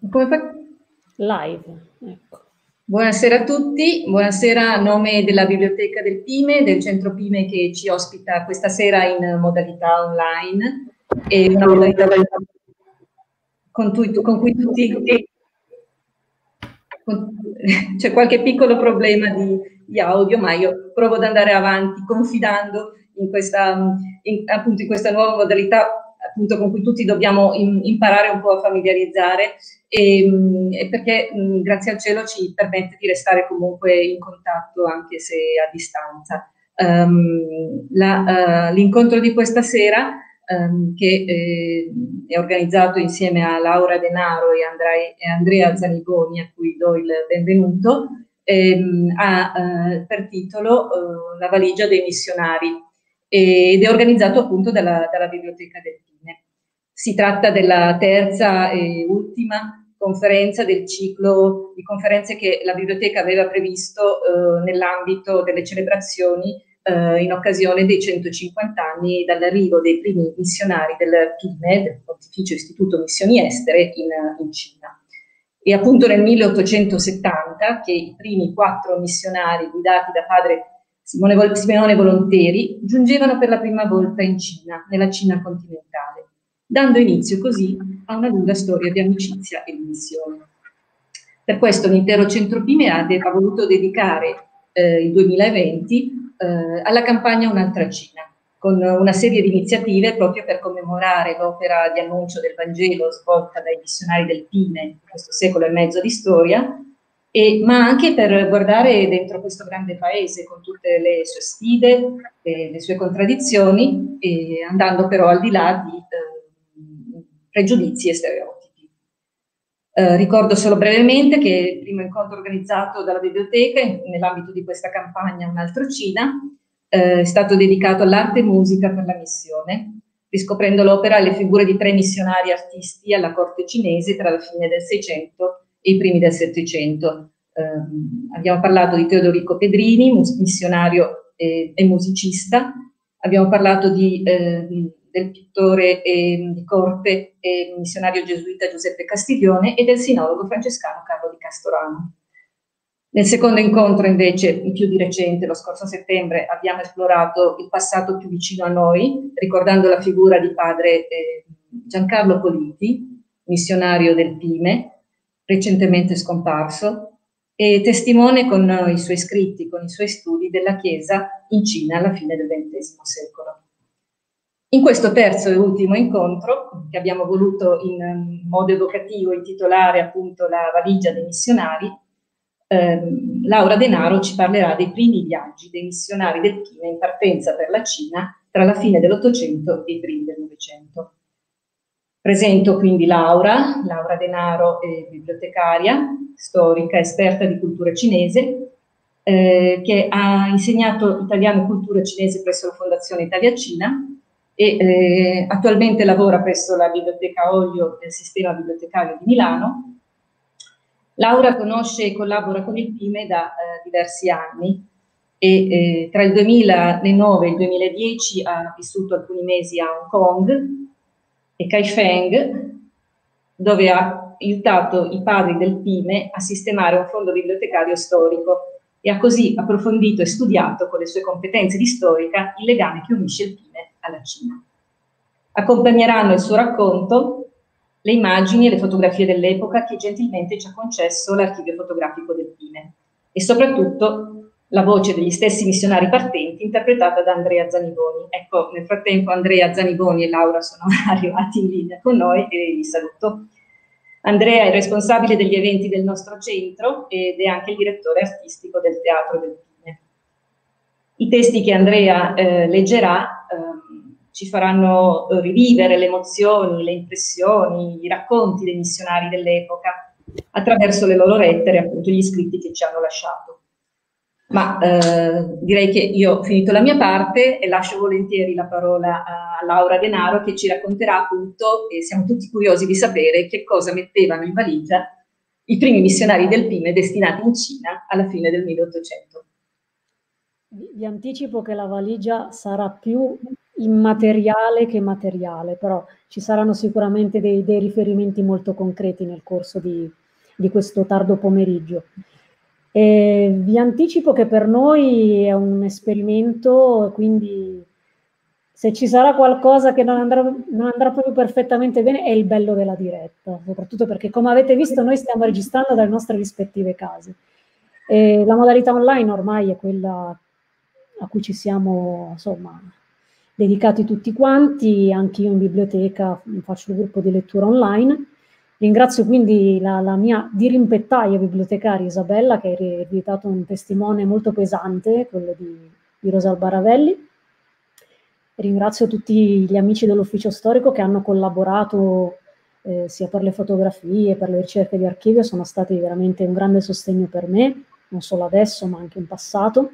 Come fa? Live, ecco. Buonasera a tutti, buonasera a nome della Biblioteca del Pime, del Centro Pime che ci ospita questa sera in modalità online, e una modalità con cui tutti... C'è qualche piccolo problema di audio, ma io provo ad andare avanti confidando in questa, appunto in questa nuova modalità, appunto, con cui tutti dobbiamo imparare un po' a familiarizzare, e perché grazie al cielo ci permette di restare comunque in contatto anche se a distanza. L'incontro di questa sera, che è organizzato insieme a Laura Denaro e Andrea Zanigoni, a cui do il benvenuto, ha per titolo La valigia dei missionari, ed è organizzato appunto dalla Biblioteca del Pime. Si tratta della terza e ultima conferenza del ciclo di conferenze che la Biblioteca aveva previsto nell'ambito delle celebrazioni in occasione dei 150 anni dall'arrivo dei primi missionari del PIME, del Pontificio Istituto Missioni Estere, in Cina. E appunto nel 1870 che i primi 4 missionari guidati da padre Simeone Volonteri giungevano per la prima volta in Cina, nella Cina continentale, dando inizio così a una lunga storia di amicizia e di missione. Per questo l'intero Centro Pime ha voluto dedicare il 2020 alla campagna Un'altra Cina, con una serie di iniziative proprio per commemorare l'opera di annuncio del Vangelo svolta dai missionari del Pime in questo secolo e mezzo di storia, ma anche per guardare dentro questo grande paese con tutte le sue sfide, le sue contraddizioni, andando però al di là di pregiudizi e stereotipi. Ricordo solo brevemente che il primo incontro organizzato dalla Biblioteca nell'ambito di questa campagna Un'altra Cina è stato dedicato all'arte e musica per la missione, riscoprendo l'opera e le figure di 3 missionari artisti alla corte cinese tra la fine del 600 e i primi del 700. Abbiamo parlato di Teodorico Pedrini, missionario e musicista, abbiamo parlato del pittore di corte e missionario gesuita Giuseppe Castiglione e del sinologo francescano Carlo di Castorano. Nel secondo incontro, invece, più di recente, lo scorso settembre, abbiamo esplorato il passato più vicino a noi, ricordando la figura di padre Giancarlo Politi, missionario del Pime, recentemente scomparso, e testimone con i suoi scritti, con i suoi studi della Chiesa in Cina alla fine del XX secolo. In questo terzo e ultimo incontro, che abbiamo voluto in modo evocativo intitolare appunto La valigia dei missionari, Laura Denaro ci parlerà dei primi viaggi dei missionari del Pime in partenza per la Cina tra la fine dell'Ottocento e i primi del Novecento. Presento quindi Laura Denaro è bibliotecaria, storica, esperta di cultura cinese, che ha insegnato italiano e cultura cinese presso la Fondazione Italia Cina e attualmente lavora presso la Biblioteca Olio del Sistema Bibliotecario di Milano. Laura conosce e collabora con il Pime da diversi anni e tra il 2009 e il 2010 ha vissuto alcuni mesi a Hong Kong e Kaifeng, dove ha aiutato i padri del Pime a sistemare un fondo bibliotecario storico e ha così approfondito e studiato con le sue competenze di storica il legame che unisce il Pime alla Cina. Accompagneranno il suo racconto le immagini e le fotografie dell'epoca che gentilmente ci ha concesso l'archivio fotografico del Pime e soprattutto la voce degli stessi missionari partenti interpretata da Andrea Zanigoni. Ecco, nel frattempo Andrea Zanigoni e Laura sono arrivati in linea con noi e li saluto. Andrea è responsabile degli eventi del nostro centro ed è anche il direttore artistico del Teatro del Pime. I testi che Andrea leggerà ci faranno rivivere le emozioni, le impressioni, i racconti dei missionari dell'epoca attraverso le loro lettere, appunto gli scritti che ci hanno lasciato. Ma direi che io ho finito la mia parte e lascio volentieri la parola a Laura Denaro che ci racconterà appunto, e siamo tutti curiosi di sapere, che cosa mettevano in valigia i primi missionari del Pime destinati in Cina alla fine del 1800. Vi anticipo che la valigia sarà più immateriale che materiale, però ci saranno sicuramente dei riferimenti molto concreti nel corso di questo tardo pomeriggio. Vi anticipo che per noi è un esperimento, quindi se ci sarà qualcosa che non andrà proprio perfettamente bene, è il bello della diretta, soprattutto perché, come avete visto, noi stiamo registrando dalle nostre rispettive case. La modalità online ormai è quella a cui ci siamo, insomma, dedicati tutti quanti, anche io in biblioteca faccio il gruppo di lettura online. Ringrazio quindi la mia dirimpettaia bibliotecaria Isabella, che ha ereditato un testimone molto pesante, quello di Rosalba Ravelli. Ringrazio tutti gli amici dell'ufficio storico che hanno collaborato sia per le fotografie, per le ricerche di archivio, sono stati veramente un grande sostegno per me, non solo adesso ma anche in passato.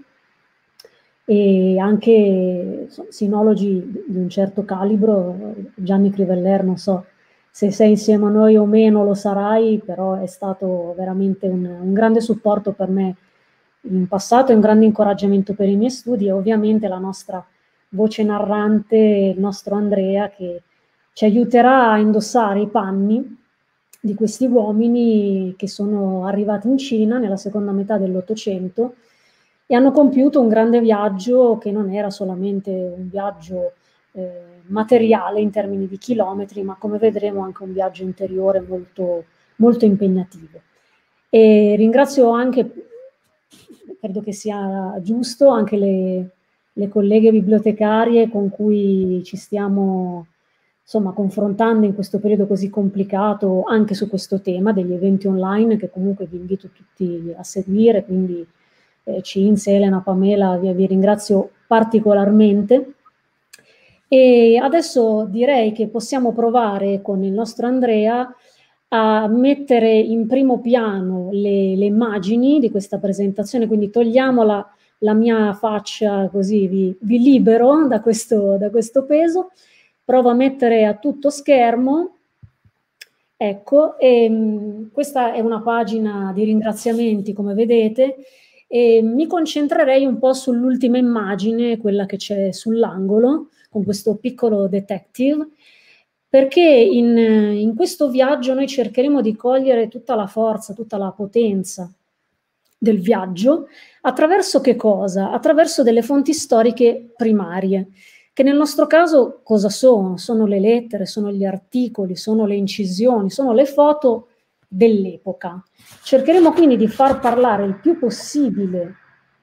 E anche sinologi di un certo calibro, Gianni Criveller, non so se sei insieme a noi o meno, lo sarai, però è stato veramente un grande supporto per me in passato e un grande incoraggiamento per i miei studi, e ovviamente la nostra voce narrante, il nostro Andrea, che ci aiuterà a indossare i panni di questi uomini che sono arrivati in Cina nella seconda metà dell'Ottocento e hanno compiuto un grande viaggio che non era solamente un viaggio materiale in termini di chilometri, ma come vedremo anche un viaggio interiore molto, molto impegnativo. E ringrazio anche, credo che sia giusto, anche le colleghe bibliotecarie con cui ci stiamo insomma confrontando in questo periodo così complicato anche su questo tema degli eventi online, che comunque vi invito tutti a seguire, quindi Cinzia, Elena, Pamela, vi ringrazio particolarmente. E adesso direi che possiamo provare con il nostro Andrea a mettere in primo piano le immagini di questa presentazione, quindi togliamo la mia faccia, così vi libero da questo peso. Provo a mettere a tutto schermo, ecco, e questa è una pagina di ringraziamenti, come vedete, e mi concentrerei un po' sull'ultima immagine, quella che c'è sull'angolo, con questo piccolo detective, perché in questo viaggio noi cercheremo di cogliere tutta la forza, tutta la potenza del viaggio, attraverso che cosa? Attraverso delle fonti storiche primarie, che nel nostro caso cosa sono? Sono le lettere, sono gli articoli, sono le incisioni, sono le foto dell'epoca. Cercheremo quindi di far parlare il più possibile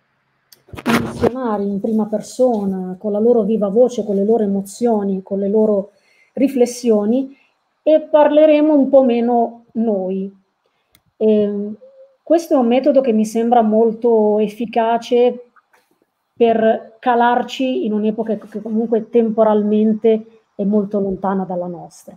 i missionari in prima persona, con la loro viva voce, con le loro emozioni, con le loro riflessioni, e parleremo un po' meno noi. Questo è un metodo che mi sembra molto efficace per calarci in un'epoca che comunque temporalmente è molto lontana dalla nostra.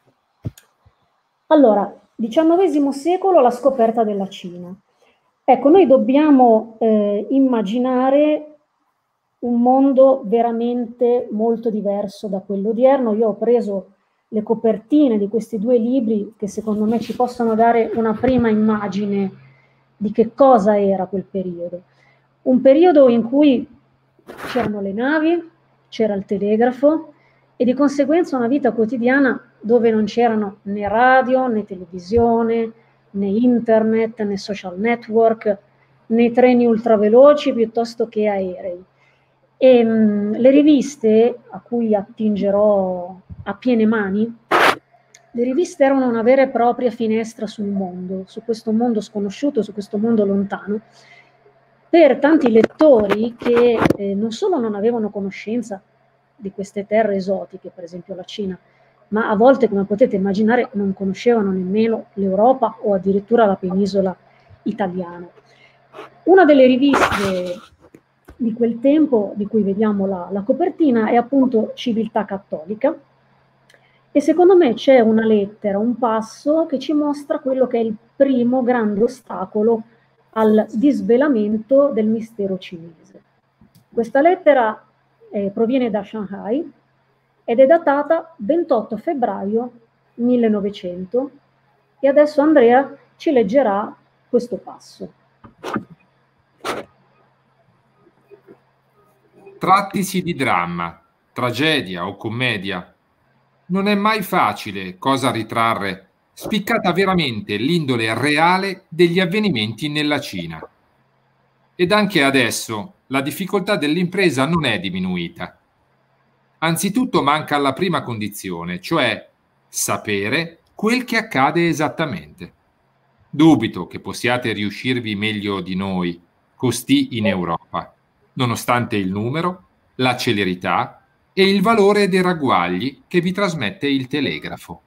Allora, XIX secolo, la scoperta della Cina. Ecco, noi dobbiamo immaginare un mondo veramente molto diverso da quello odierno. Io ho preso le copertine di questi due libri che secondo me ci possono dare una prima immagine di che cosa era quel periodo. Un periodo in cui c'erano le navi, c'era il telegrafo e di conseguenza una vita quotidiana dove non c'erano né radio, né televisione, né internet, né social network, né treni ultraveloci piuttosto che aerei. E le riviste a cui attingerò a piene mani, le riviste erano una vera e propria finestra sul mondo, su questo mondo sconosciuto, su questo mondo lontano, per tanti lettori che non solo non avevano conoscenza di queste terre esotiche, per esempio la Cina, ma a volte, come potete immaginare, non conoscevano nemmeno l'Europa o addirittura la penisola italiana. Una delle riviste di quel tempo, di cui vediamo la copertina, è appunto Civiltà Cattolica, e secondo me c'è una lettera, un passo che ci mostra quello che è il primo grande ostacolo al disvelamento del mistero cinese. Questa lettera proviene da Shanghai ed è datata 28 febbraio 1900 e adesso Andrea ci leggerà questo passo. Trattisi di dramma. tragedia o commedia, non è mai facile cosa ritrarre, spiccata veramente l'indole reale degli avvenimenti nella Cina. Ed anche adesso la difficoltà dell'impresa non è diminuita. Anzitutto manca la prima condizione, cioè sapere quel che accade esattamente. Dubito che possiate riuscirvi meglio di noi, costì in Europa, nonostante il numero, la celerità e il valore dei ragguagli che vi trasmette il telegrafo.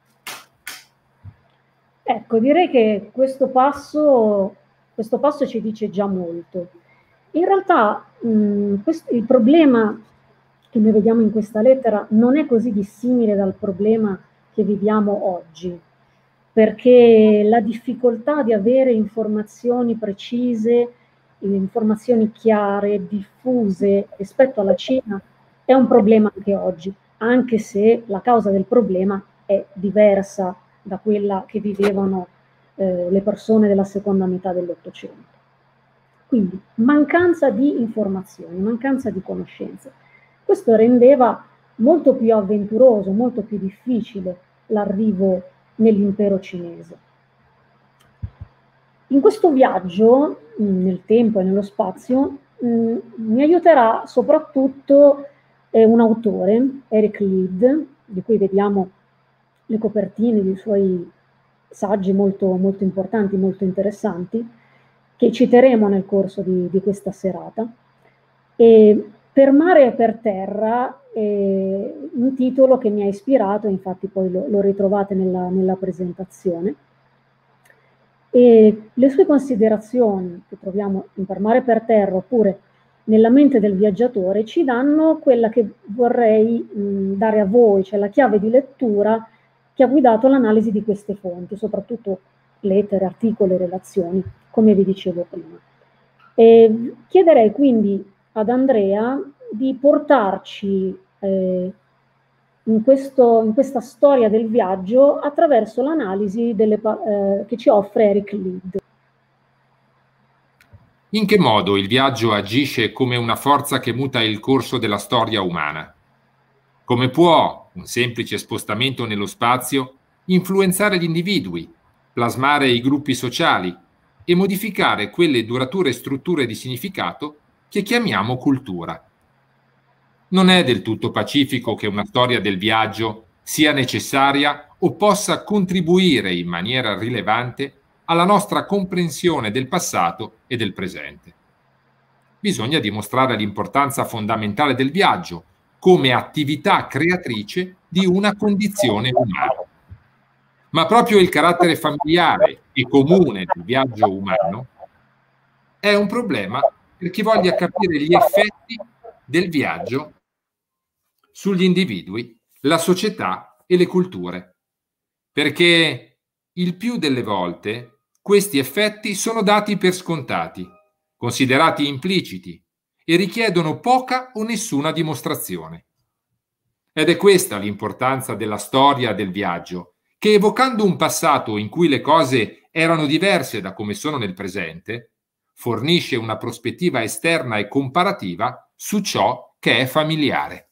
Ecco, direi che questo passo ci dice già molto. In realtà il problema che noi vediamo in questa lettera non è così dissimile dal problema che viviamo oggi, perché la difficoltà di avere informazioni precise, informazioni chiare, diffuse rispetto alla Cina è un problema anche oggi, anche se la causa del problema è diversa da quella che vivevano le persone della seconda metà dell'Ottocento. Quindi mancanza di informazioni, mancanza di conoscenze. Questo rendeva molto più avventuroso, molto più difficile l'arrivo nell'impero cinese. In questo viaggio, nel tempo e nello spazio, mi aiuterà soprattutto un autore, Eric Lied, di cui vediamo le copertine dei suoi saggi molto, molto importanti, molto interessanti, che citeremo nel corso di questa serata. E Per mare e per terra è un titolo che mi ha ispirato, infatti poi lo ritrovate nella presentazione. E le sue considerazioni che troviamo in Per mare e per terra oppure nella mente del viaggiatore ci danno quella che vorrei dare a voi, cioè la chiave di lettura che ha guidato l'analisi di queste fonti, soprattutto lettere, articoli, relazioni, come vi dicevo prima. E chiederei quindi ad Andrea di portarci in questa storia del viaggio attraverso l'analisi che ci offre Eric Lied. In che modo il viaggio agisce come una forza che muta il corso della storia umana? Come può un semplice spostamento nello spazio influenzare gli individui, plasmare i gruppi sociali e modificare quelle durature strutture di significato che chiamiamo cultura? Non è del tutto pacifico che una storia del viaggio sia necessaria o possa contribuire in maniera rilevante alla nostra comprensione del passato e del presente. Bisogna dimostrare l'importanza fondamentale del viaggio come attività creatrice di una condizione umana. Ma proprio il carattere familiare e comune del viaggio umano è un problema per chi voglia capire gli effetti del viaggio sugli individui, la società e le culture. Perché il più delle volte questi effetti sono dati per scontati, considerati impliciti e richiedono poca o nessuna dimostrazione. Ed è questa l'importanza della storia del viaggio, che evocando un passato in cui le cose erano diverse da come sono nel presente, fornisce una prospettiva esterna e comparativa su ciò che è familiare.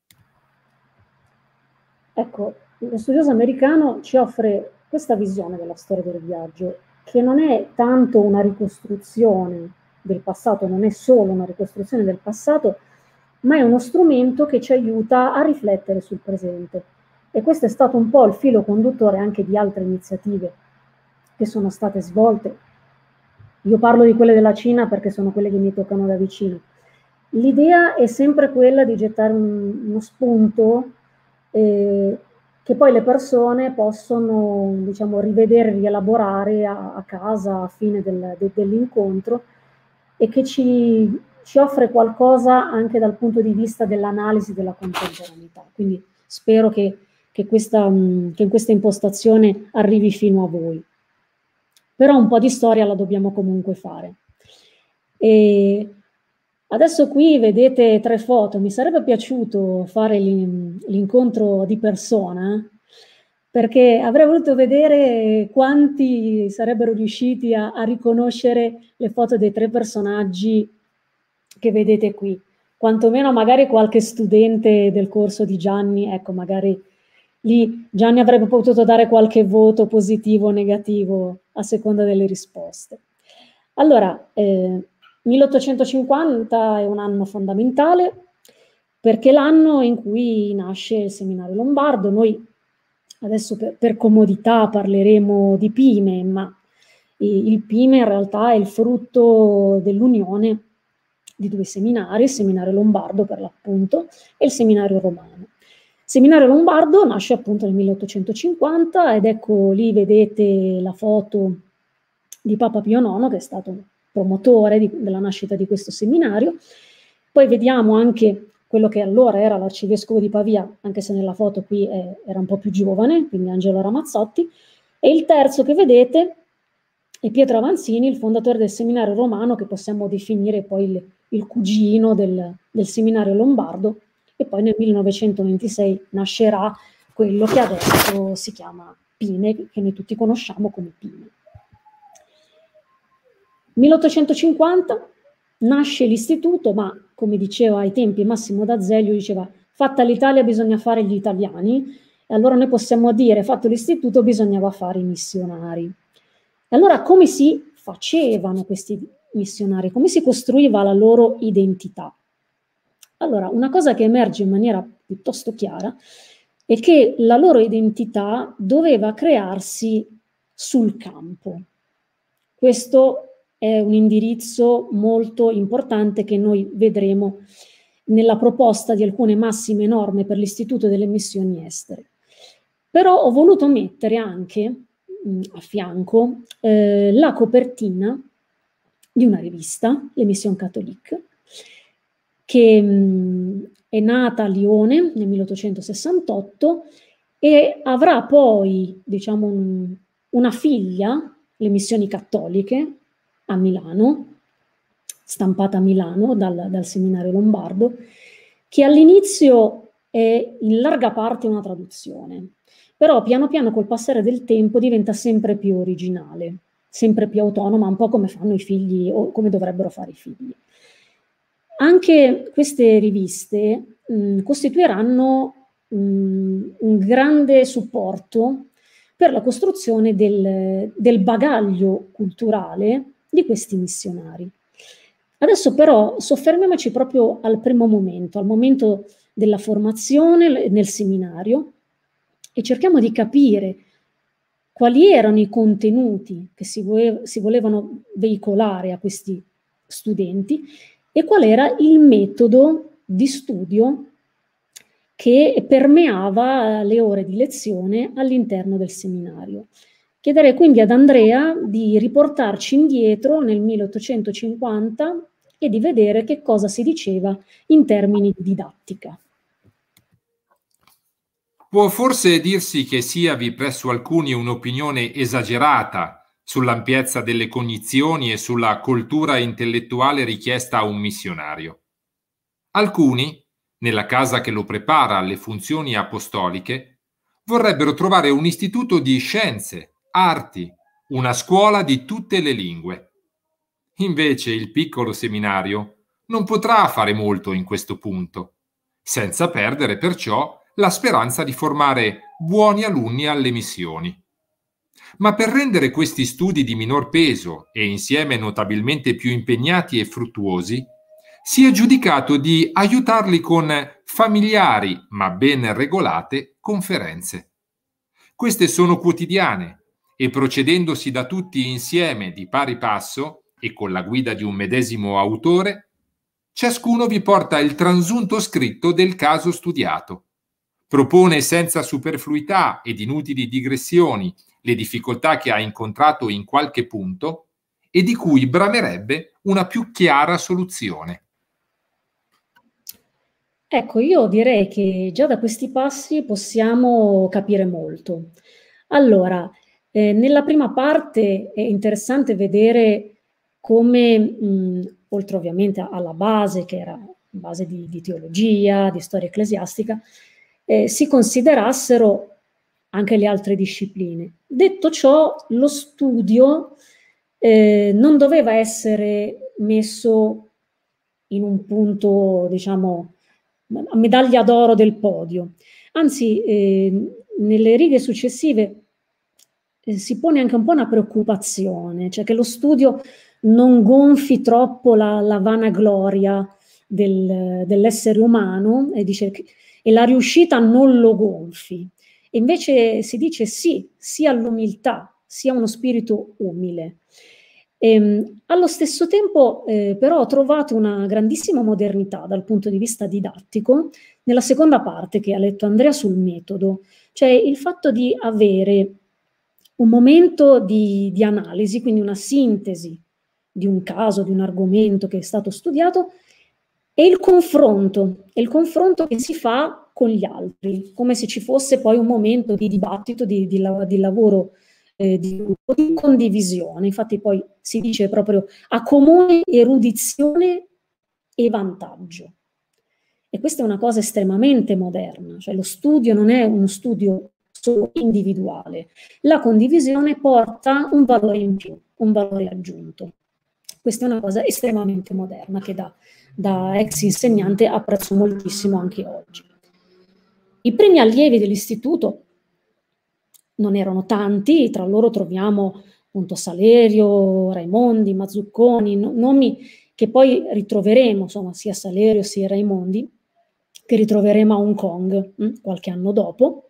Ecco, lo studioso americano ci offre questa visione della storia del viaggio, che non è tanto una ricostruzione del passato, non è solo una ricostruzione del passato, ma è uno strumento che ci aiuta a riflettere sul presente. E questo è stato un po' il filo conduttore anche di altre iniziative che sono state svolte. Io parlo di quelle della Cina perché sono quelle che mi toccano da vicino. L'idea è sempre quella di gettare uno spunto che poi le persone possono, diciamo, rivedere, rielaborare a casa a fine dell'incontro e che ci offre qualcosa anche dal punto di vista dell'analisi della contemporaneità. Quindi spero che in questa impostazione arrivi fino a voi. Però un po' di storia la dobbiamo comunque fare. E adesso qui vedete 3 foto, mi sarebbe piaciuto fare l'incontro di persona, perché avrei voluto vedere quanti sarebbero riusciti a riconoscere le foto dei 3 personaggi che vedete qui. quantomeno magari qualche studente del corso di Gianni, ecco, magari lì Gianni avrebbe potuto dare qualche voto positivo o negativo a seconda delle risposte. Allora, 1850 è un anno fondamentale perché è l'anno in cui nasce il Seminario Lombardo. Noi adesso per comodità parleremo di Pime, ma il Pime in realtà è il frutto dell'unione di due seminari, il Seminario Lombardo per l'appunto e il Seminario Romano. Il Seminario Lombardo nasce appunto nel 1850 ed ecco lì vedete la foto di Papa Pio IX, che è stato promotore della nascita di questo seminario. Poi vediamo anche quello che allora era l'arcivescovo di Pavia, anche se nella foto qui era un po' più giovane, quindi Angelo Ramazzotti, e il terzo che vedete è Pietro Avanzini, il fondatore del seminario romano, che possiamo definire poi il cugino del seminario lombardo, e poi nel 1926 nascerà quello che adesso si chiama Pime, che noi tutti conosciamo come Pime. 1850 nasce l'istituto, ma come diceva ai tempi Massimo d'Azeglio, diceva fatta l'Italia bisogna fare gli italiani, e allora noi possiamo dire fatto l'istituto bisognava fare i missionari. E allora come si facevano questi missionari? Come si costruiva la loro identità? Allora, una cosa che emerge in maniera piuttosto chiara è che la loro identità doveva crearsi sul campo. Questo è un indirizzo molto importante che noi vedremo nella proposta di alcune massime norme per l'Istituto delle Missioni Estere. Però ho voluto mettere anche a fianco la copertina di una rivista, Le Mission Catholique, che è nata a Lione nel 1868 e avrà poi, diciamo, una figlia, Le Missioni Cattoliche, a Milano, stampata a Milano dal seminario lombardo, che all'inizio è in larga parte una traduzione, però piano piano col passare del tempo diventa sempre più originale, sempre più autonoma, un po' come fanno i figli o come dovrebbero fare i figli. Anche queste riviste costituiranno un grande supporto per la costruzione del bagaglio culturale di questi missionari. Adesso però soffermiamoci proprio al primo momento, al momento della formazione nel seminario, e cerchiamo di capire quali erano i contenuti che si volevano veicolare a questi studenti e qual era il metodo di studio che permeava le ore di lezione all'interno del seminario. Chiederei quindi ad Andrea di riportarci indietro nel 1850 e di vedere che cosa si diceva in termini di didattica. Può forse dirsi che siavi presso alcuni un'opinione esagerata sull'ampiezza delle cognizioni e sulla cultura intellettuale richiesta a un missionario. Alcuni, nella casa che lo prepara alle funzioni apostoliche, vorrebbero trovare un istituto di scienze, arti, una scuola di tutte le lingue. Invece il piccolo seminario non potrà fare molto in questo punto, senza perdere perciò la speranza di formare buoni alunni alle missioni. Ma per rendere questi studi di minor peso e insieme notabilmente più impegnati e fruttuosi, si è giudicato di aiutarli con familiari ma ben regolate conferenze. Queste sono quotidiane e procedendosi da tutti insieme di pari passo e con la guida di un medesimo autore, ciascuno vi porta il transunto scritto del caso studiato. Propone senza superfluità ed inutili digressioni le difficoltà che ha incontrato in qualche punto e di cui bramerebbe una più chiara soluzione. Ecco, io direi che già da questi passi possiamo capire molto. Allora, nella prima parte è interessante vedere come, oltre ovviamente alla base, che era base di teologia, di storia ecclesiastica, si considerassero anche le altre discipline. Detto ciò, lo studio non doveva essere messo in un punto, diciamo, a medaglia d'oro del podio. Anzi, nelle righe successive si pone anche un po' una preoccupazione, cioè che lo studio non gonfi troppo la vanagloria dell'essere umano, e dice e la riuscita non lo gonfi. E invece si dice sì, sia all'umiltà, sia uno spirito umile. Allo stesso tempo, però, ho trovato una grandissima modernità dal punto di vista didattico nella seconda parte che ha letto Andrea sul metodo, cioè il fatto di avere un momento di analisi, quindi una sintesi di un caso, di un argomento che è stato studiato, e il confronto che si fa con gli altri, come se ci fosse poi un momento di dibattito, di lavoro, di condivisione. Infatti poi si dice proprio a comune erudizione e vantaggio. E questa è una cosa estremamente moderna, cioè lo studio non è uno studio solo individuale, la condivisione porta un valore in più, un valore aggiunto. Questa è una cosa estremamente moderna che da ex insegnante apprezzo moltissimo anche oggi. I primi allievi dell'istituto non erano tanti, tra loro troviamo appunto Salerio, Raimondi, Mazzucconi, nomi che poi ritroveremo, insomma, sia Salerio sia Raimondi, che ritroveremo a Hong Kong qualche anno dopo.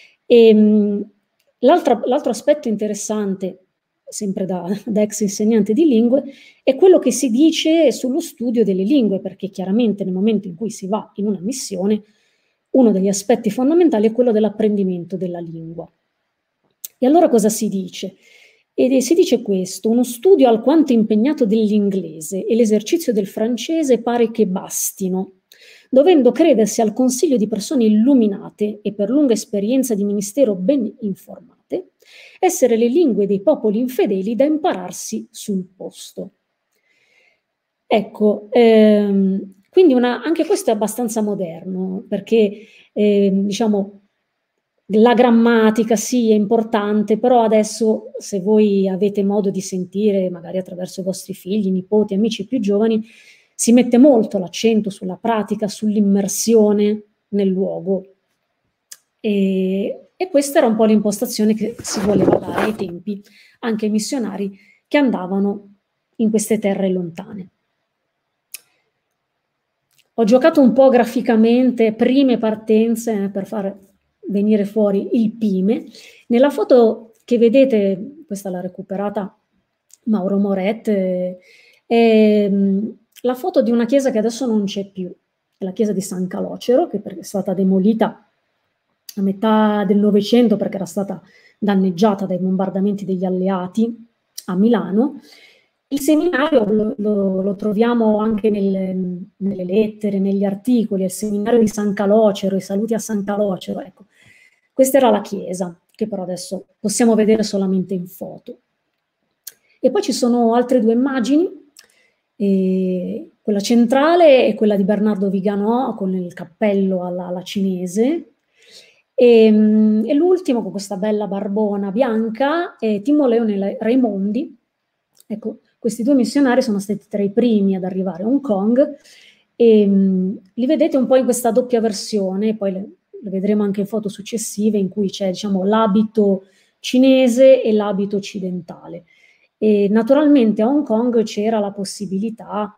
L'altro aspetto interessante, sempre da ex insegnante di lingue, è quello che si dice sullo studio delle lingue, perché chiaramente nel momento in cui si va in una missione, uno degli aspetti fondamentali è quello dell'apprendimento della lingua. E allora cosa si dice? E si dice questo: uno studio alquanto impegnato dell'inglese e l'esercizio del francese pare che bastino, dovendo credersi al consiglio di persone illuminate e per lunga esperienza di ministero ben informate, essere le lingue dei popoli infedeli da impararsi sul posto. Ecco, quindi anche questo è abbastanza moderno, perché diciamo la grammatica sì è importante, però adesso se voi avete modo di sentire, magari attraverso i vostri figli, nipoti, amici più giovani, si mette molto l'accento sulla pratica, sull'immersione nel luogo. E questa era un po' l'impostazione che si voleva dare ai tempi anche ai missionari che andavano in queste terre lontane. Ho giocato un po' graficamente prime partenze per far venire fuori il Pime. Nella foto che vedete, questa l'ha recuperata Mauro Moret, è la foto di una chiesa che adesso non c'è più, è la chiesa di San Calocero, che è stata demolita a metà del Novecento perché era stata danneggiata dai bombardamenti degli alleati a Milano. Il seminario lo troviamo anche nelle lettere, negli articoli, il seminario di San Calocero, i saluti a San Calocero, ecco. Questa era la chiesa, che però adesso possiamo vedere solamente in foto. E poi ci sono altre due immagini, quella centrale è quella di Bernardo Viganò con il cappello alla cinese, e l'ultimo con questa bella barbona bianca è Timoleo Raimondi. Ecco, questi due missionari sono stati tra i primi ad arrivare a Hong Kong e li vedete un po' in questa doppia versione, poi le vedremo anche in foto successive in cui c'è, diciamo, l'abito cinese e l'abito occidentale. E naturalmente a Hong Kong c'era la possibilità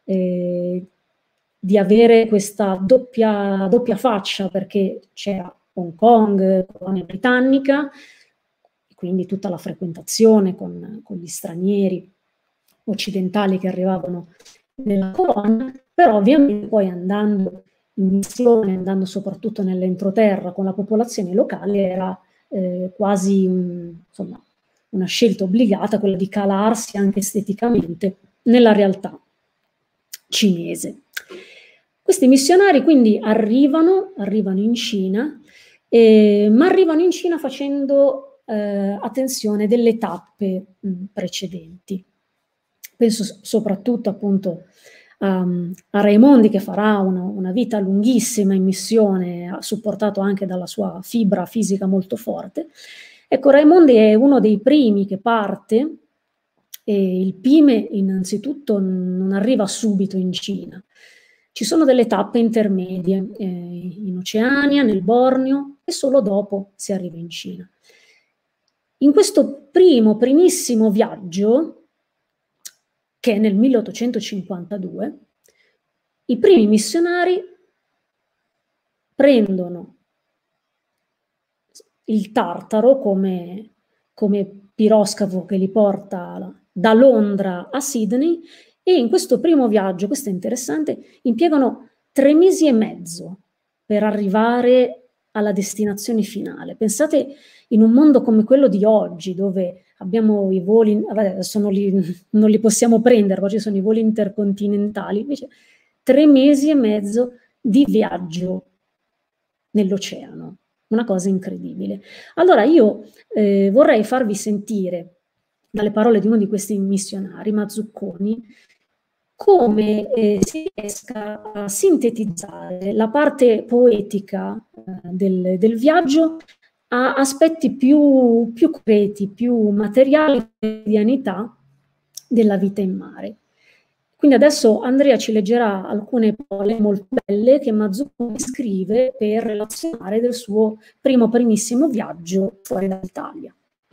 di avere questa doppia faccia, perché c'era Hong Kong, colonia britannica, quindi tutta la frequentazione con gli stranieri occidentali che arrivavano nella colonia, però ovviamente poi andando in missione, andando soprattutto nell'entroterra con la popolazione locale, era quasi insomma, una scelta obbligata, quella di calarsi anche esteticamente nella realtà cinese. Questi missionari quindi arrivano in Cina, ma arrivano in Cina facendo attenzione delle tappe precedenti. Penso soprattutto appunto a Raimondi, che farà una vita lunghissima in missione, supportato anche dalla sua fibra fisica molto forte. Ecco, Raimondi è uno dei primi che parte E il PIME innanzitutto non arriva subito in Cina. Ci sono delle tappe intermedie in Oceania, nel Borneo, e solo dopo si arriva in Cina. In questo primissimo viaggio, che è nel 1852, i primi missionari prendono il Tartaro come piroscafo che li porta da Londra a Sydney, e in questo primo viaggio, questo è interessante, impiegano 3 mesi e mezzo per arrivare alla destinazione finale. Pensate, in un mondo come quello di oggi, dove abbiamo i voli, adesso non li possiamo prendere, poi ci sono i voli intercontinentali, invece 3 mesi e mezzo di viaggio nell'oceano, una cosa incredibile. Allora io vorrei farvi sentire dalle parole di uno di questi missionari, Mazzucconi, come si riesca a sintetizzare la parte poetica del viaggio a aspetti più concreti, più materiali, di quotidianità della vita in mare. Quindi adesso Andrea ci leggerà alcune parole molto belle che Mazzucconi scrive per relazionare del suo primissimo viaggio fuori dall'Italia.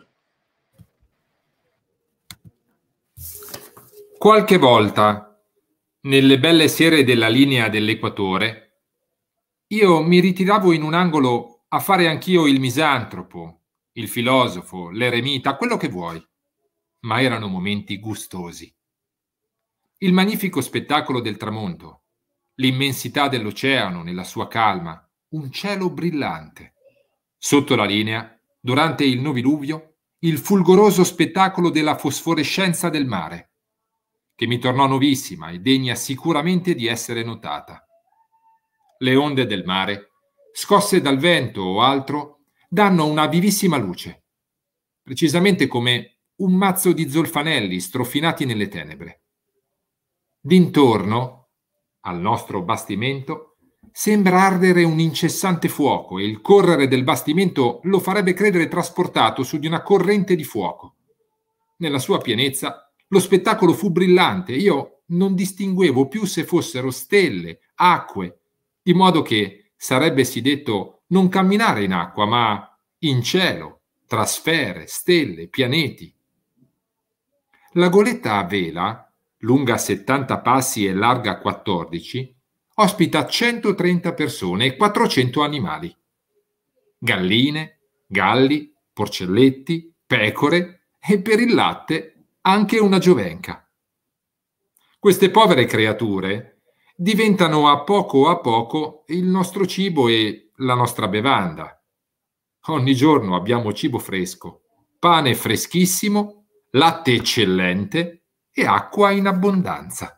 Qualche volta, nelle belle sere della linea dell'equatore, io mi ritiravo in un angolo a fare anch'io il misantropo, il filosofo, l'eremita, quello che vuoi, ma erano momenti gustosi. Il magnifico spettacolo del tramonto, l'immensità dell'oceano nella sua calma, un cielo brillante. Sotto la linea, durante il noviluvio, il fulgoroso spettacolo della fosforescenza del mare, che mi tornò nuovissima e degna sicuramente di essere notata. Le onde del mare, scosse dal vento o altro, danno una vivissima luce, precisamente come un mazzo di zolfanelli strofinati nelle tenebre. D'intorno, al nostro bastimento, sembra ardere un incessante fuoco e il correre del bastimento lo farebbe credere trasportato su di una corrente di fuoco. Nella sua pienezza, lo spettacolo fu brillante, io non distinguevo più se fossero stelle, acque, di modo che sarebbe sì detto non camminare in acqua, ma in cielo, tra sfere, stelle, pianeti. La goletta a vela, lunga 70 passi e larga 14, ospita 130 persone e 400 animali. Galline, galli, porcelletti, pecore e per il latte anche una giovenca. Queste povere creature diventano a poco il nostro cibo e la nostra bevanda. Ogni giorno abbiamo cibo fresco, pane freschissimo, latte eccellente e acqua in abbondanza.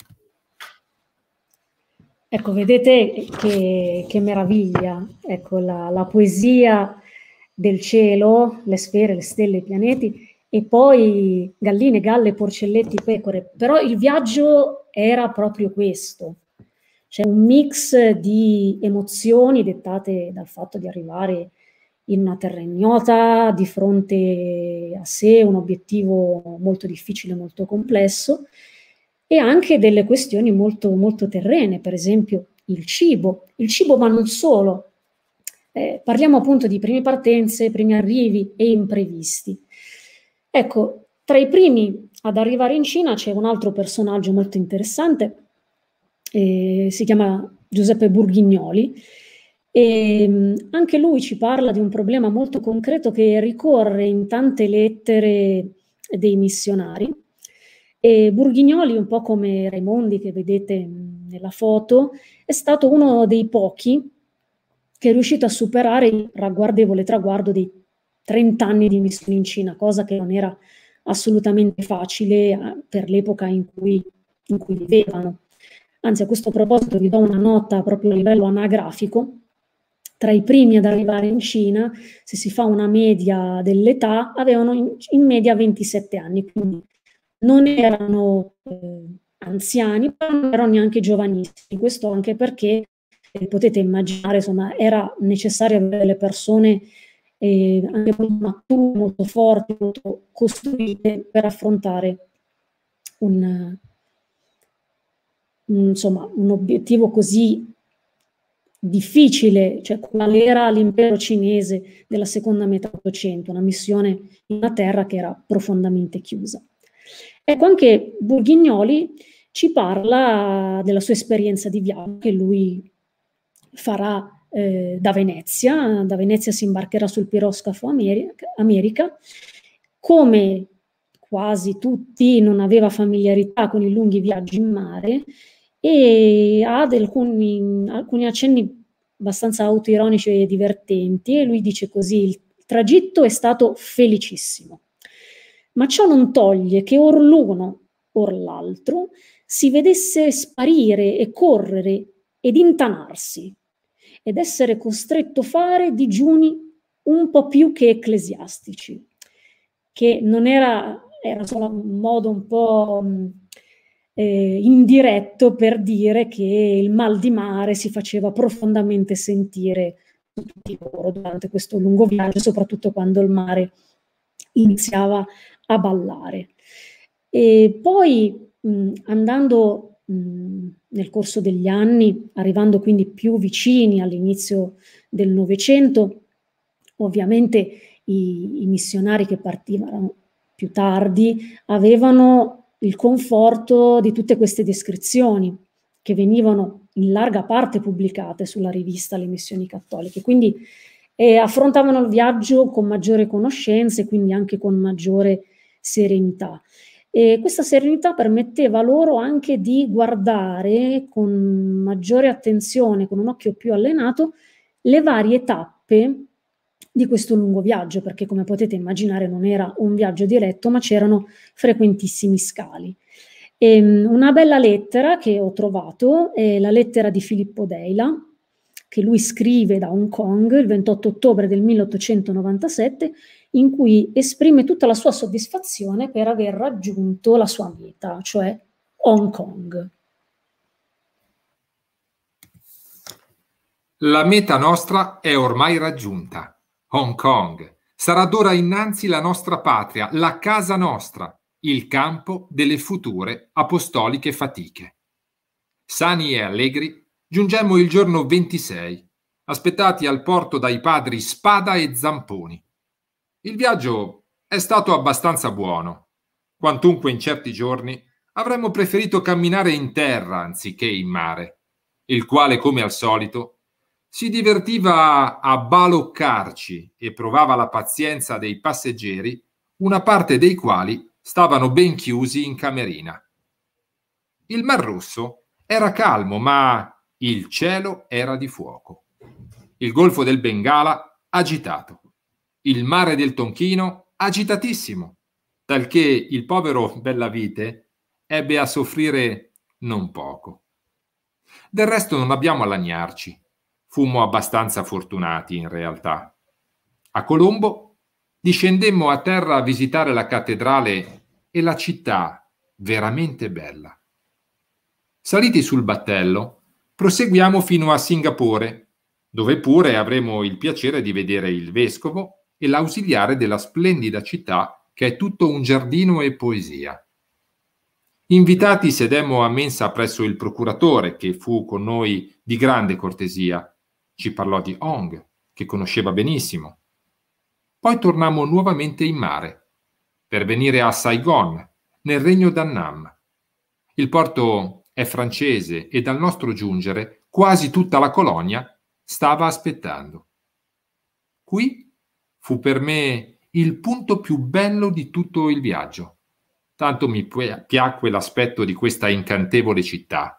Ecco, vedete che meraviglia, ecco la poesia del cielo, le sfere, le stelle, i pianeti, e poi galline, galle, porcelletti, pecore. Però il viaggio era proprio questo. C'è un mix di emozioni dettate dal fatto di arrivare in una terra ignota, di fronte a sé, un obiettivo molto difficile, molto complesso, e anche delle questioni molto, molto terrene, per esempio il cibo, ma non solo. Parliamo appunto di prime partenze, primi arrivi e imprevisti. Ecco, tra i primi ad arrivare in Cina c'è un altro personaggio molto interessante, si chiama Giuseppe Burghignoli, e anche lui ci parla di un problema molto concreto che ricorre in tante lettere dei missionari. E Burghignoli, un po' come Raimondi che vedete nella foto, è stato uno dei pochi che è riuscito a superare il ragguardevole traguardo dei 30 anni di missione in Cina, cosa che non era assolutamente facile per l'epoca in cui vivevano. Anzi, a questo proposito vi do una nota proprio a livello anagrafico. Tra i primi ad arrivare in Cina, se si fa una media dell'età, avevano in media 27 anni, quindi non erano anziani, ma non erano neanche giovanissimi. Questo anche perché, potete immaginare, insomma, era necessario avere le persone anche molto mature, molto forti, molto costruite per affrontare insomma, un obiettivo così difficile, cioè qual era l'impero cinese della seconda metà dell'Ottocento, una missione in una terra che era profondamente chiusa. Ecco, anche Burghignoli ci parla della sua esperienza di viaggio che lui farà da Venezia. Da Venezia si imbarcherà sul piroscafo America. Come quasi tutti non aveva familiarità con i lunghi viaggi in mare e ha alcuni accenni abbastanza autoironici e divertenti, e lui dice così: il tragitto è stato felicissimo, ma ciò non toglie che or l'uno or l'altro si vedesse sparire e correre ed intanarsi ed essere costretto a fare digiuni un po' più che ecclesiastici, che non era solo un modo un po' indiretto per dire che il mal di mare si faceva profondamente sentire su tutti loro durante questo lungo viaggio, soprattutto quando il mare iniziava a ballare. E poi andando nel corso degli anni, arrivando quindi più vicini all'inizio del Novecento, ovviamente i missionari che partivano più tardi avevano il conforto di tutte queste descrizioni che venivano in larga parte pubblicate sulla rivista Le Missioni Cattoliche, quindi affrontavano il viaggio con maggiore conoscenza e quindi anche con maggiore serenità. E questa serenità permetteva loro anche di guardare con maggiore attenzione, con un occhio più allenato, le varie tappe di questo lungo viaggio, perché come potete immaginare non era un viaggio diretto, ma c'erano frequentissimi scali. Una bella lettera che ho trovato è la lettera di Filippo Deila, che lui scrive da Hong Kong il 28 ottobre del 1897, in cui esprime tutta la sua soddisfazione per aver raggiunto la sua meta, cioè Hong Kong. La meta nostra è ormai raggiunta. Hong Kong sarà d'ora innanzi la nostra patria, la casa nostra, il campo delle future apostoliche fatiche. Sani e allegri giungemmo il giorno 26, aspettati al porto dai padri Spada e Zamponi. Il viaggio è stato abbastanza buono, quantunque in certi giorni avremmo preferito camminare in terra anziché in mare, il quale, come al solito, si divertiva a baloccarci e provava la pazienza dei passeggeri, una parte dei quali stavano ben chiusi in camerina. Il Mar Rosso era calmo, ma il cielo era di fuoco. Il Golfo del Bengala agitato. Il Mare del Tonchino agitatissimo, talché il povero Bellavite ebbe a soffrire non poco. Del resto non abbiamo a lagnarci. Fummo abbastanza fortunati in realtà. A Colombo discendemmo a terra a visitare la cattedrale e la città veramente bella. Saliti sul battello, proseguiamo fino a Singapore, dove pure avremo il piacere di vedere il vescovo e l'ausiliare della splendida città che è tutto un giardino e poesia. Invitati sedemmo a mensa presso il procuratore, che fu con noi di grande cortesia. Ci parlò di Hong, che conosceva benissimo. Poi tornammo nuovamente in mare, per venire a Saigon, nel regno d'Annam. Il porto è francese e dal nostro giungere quasi tutta la colonia stava aspettando. Qui fu per me il punto più bello di tutto il viaggio. Tanto mi piacque l'aspetto di questa incantevole città.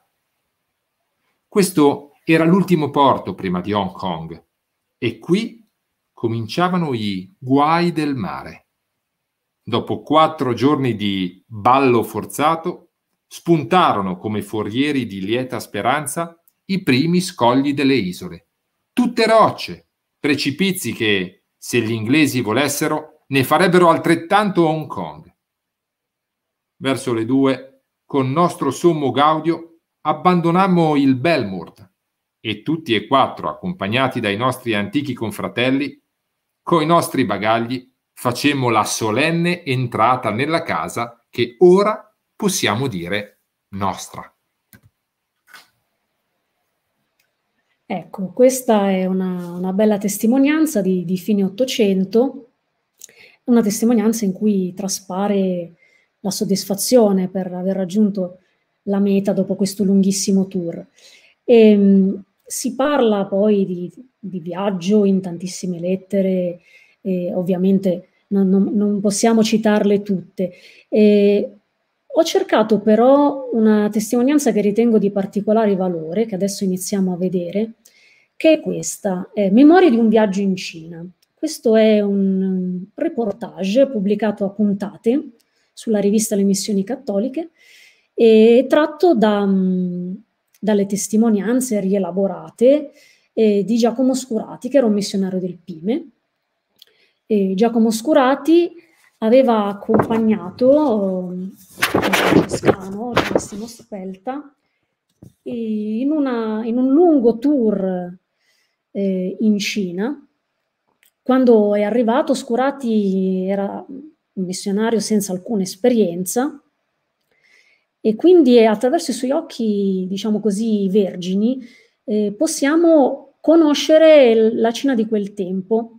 Questo era l'ultimo porto prima di Hong Kong e qui cominciavano i guai del mare. Dopo 4 giorni di ballo forzato, spuntarono come forieri di lieta speranza i primi scogli delle isole. Tutte rocce, precipizi che, se gli inglesi volessero, ne farebbero altrettanto a Hong Kong. Verso le 2, con nostro sommo gaudio, abbandonammo il Belmont e tutti e 4, accompagnati dai nostri antichi confratelli, Coi nostri bagagli facemmo la solenne entrata nella casa che ora possiamo dire nostra. Ecco, questa è una bella testimonianza di fine Ottocento, una testimonianza in cui traspare la soddisfazione per aver raggiunto la meta dopo questo lunghissimo tour. Si parla poi di viaggio in tantissime lettere, ovviamente non possiamo citarle tutte. Ho cercato però una testimonianza che ritengo di particolare valore, che adesso iniziamo a vedere, che è questa, Memorie di un viaggio in Cina. Questo è un reportage pubblicato a puntate sulla rivista Le Missioni Cattoliche e tratto dalle testimonianze rielaborate di Giacomo Scurati, che era un missionario del Pime. Giacomo Scurati aveva accompagnato un francescano, Giustino Spelta, in un lungo tour in Cina. Quando è arrivato, Scurati era un missionario senza alcuna esperienza e quindi attraverso i suoi occhi, diciamo così, vergini, possiamo conoscere la Cina di quel tempo.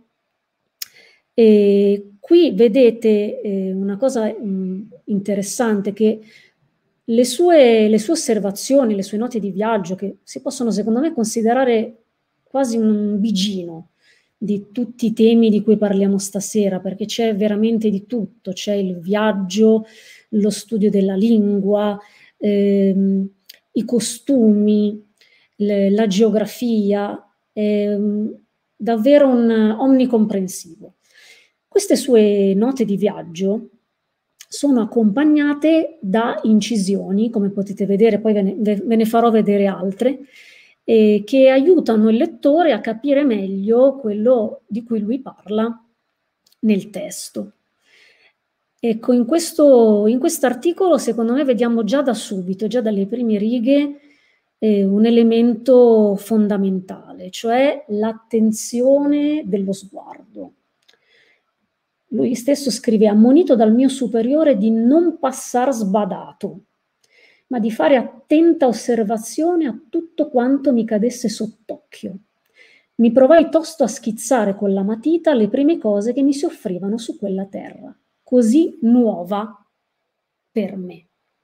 Qui vedete una cosa interessante, che le sue osservazioni, le sue note di viaggio, che si possono secondo me considerare quasi un bigino di tutti i temi di cui parliamo stasera, perché c'è veramente di tutto, c'è il viaggio, lo studio della lingua, i costumi, la geografia, davvero un omnicomprensivo. Queste sue note di viaggio sono accompagnate da incisioni, come potete vedere, poi ve ne farò vedere altre, che aiutano il lettore a capire meglio quello di cui lui parla nel testo. Ecco, in quest'articolo, secondo me, vediamo già da subito, già dalle prime righe, un elemento fondamentale, cioè l'attenzione dello sguardo. Lui stesso scrive: ammonito dal mio superiore di non passar sbadato, ma di fare attenta osservazione a tutto quanto mi cadesse sott'occhio. Mi provai tosto a schizzare con la matita le prime cose che mi si offrivano su quella terra, così nuova per me.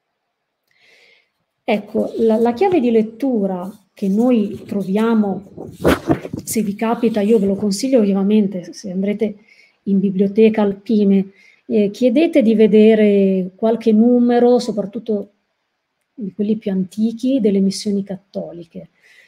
Ecco, la chiave di lettura che noi troviamo, se vi capita, io ve lo consiglio vivamente, se andrete in biblioteca al Pime, chiedete di vedere qualche numero, soprattutto di quelli più antichi, delle missioni cattoliche,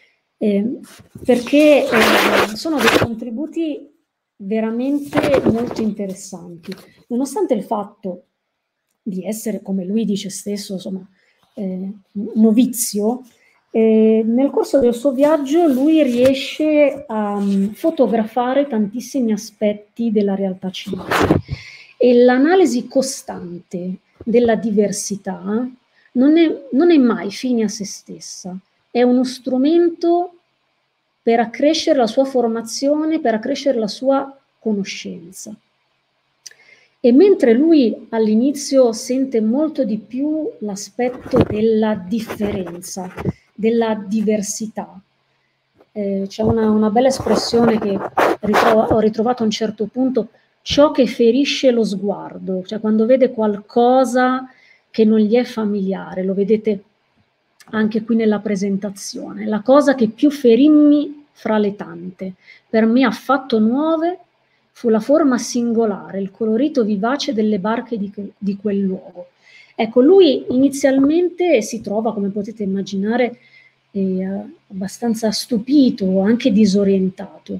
perché sono dei contributi veramente molto interessanti, nonostante il fatto di essere, come lui dice stesso, insomma, novizio. Nel corso del suo viaggio lui riesce a fotografare tantissimi aspetti della realtà cinese e l'analisi costante della diversità non è mai fine a se stessa, è uno strumento per accrescere la sua formazione, per accrescere la sua conoscenza. E mentre lui all'inizio sente molto di più l'aspetto della differenza, della diversità, c'è una bella espressione che ho ritrovato a un certo punto: ciò che ferisce lo sguardo, cioè quando vede qualcosa che non gli è familiare, lo vedete anche qui nella presentazione, la cosa che più ferimmi fra le tante, per me affatto nuove, fu la forma singolare, il colorito vivace delle barche di quel luogo. Ecco, lui inizialmente si trova, come potete immaginare, abbastanza stupito, anche disorientato.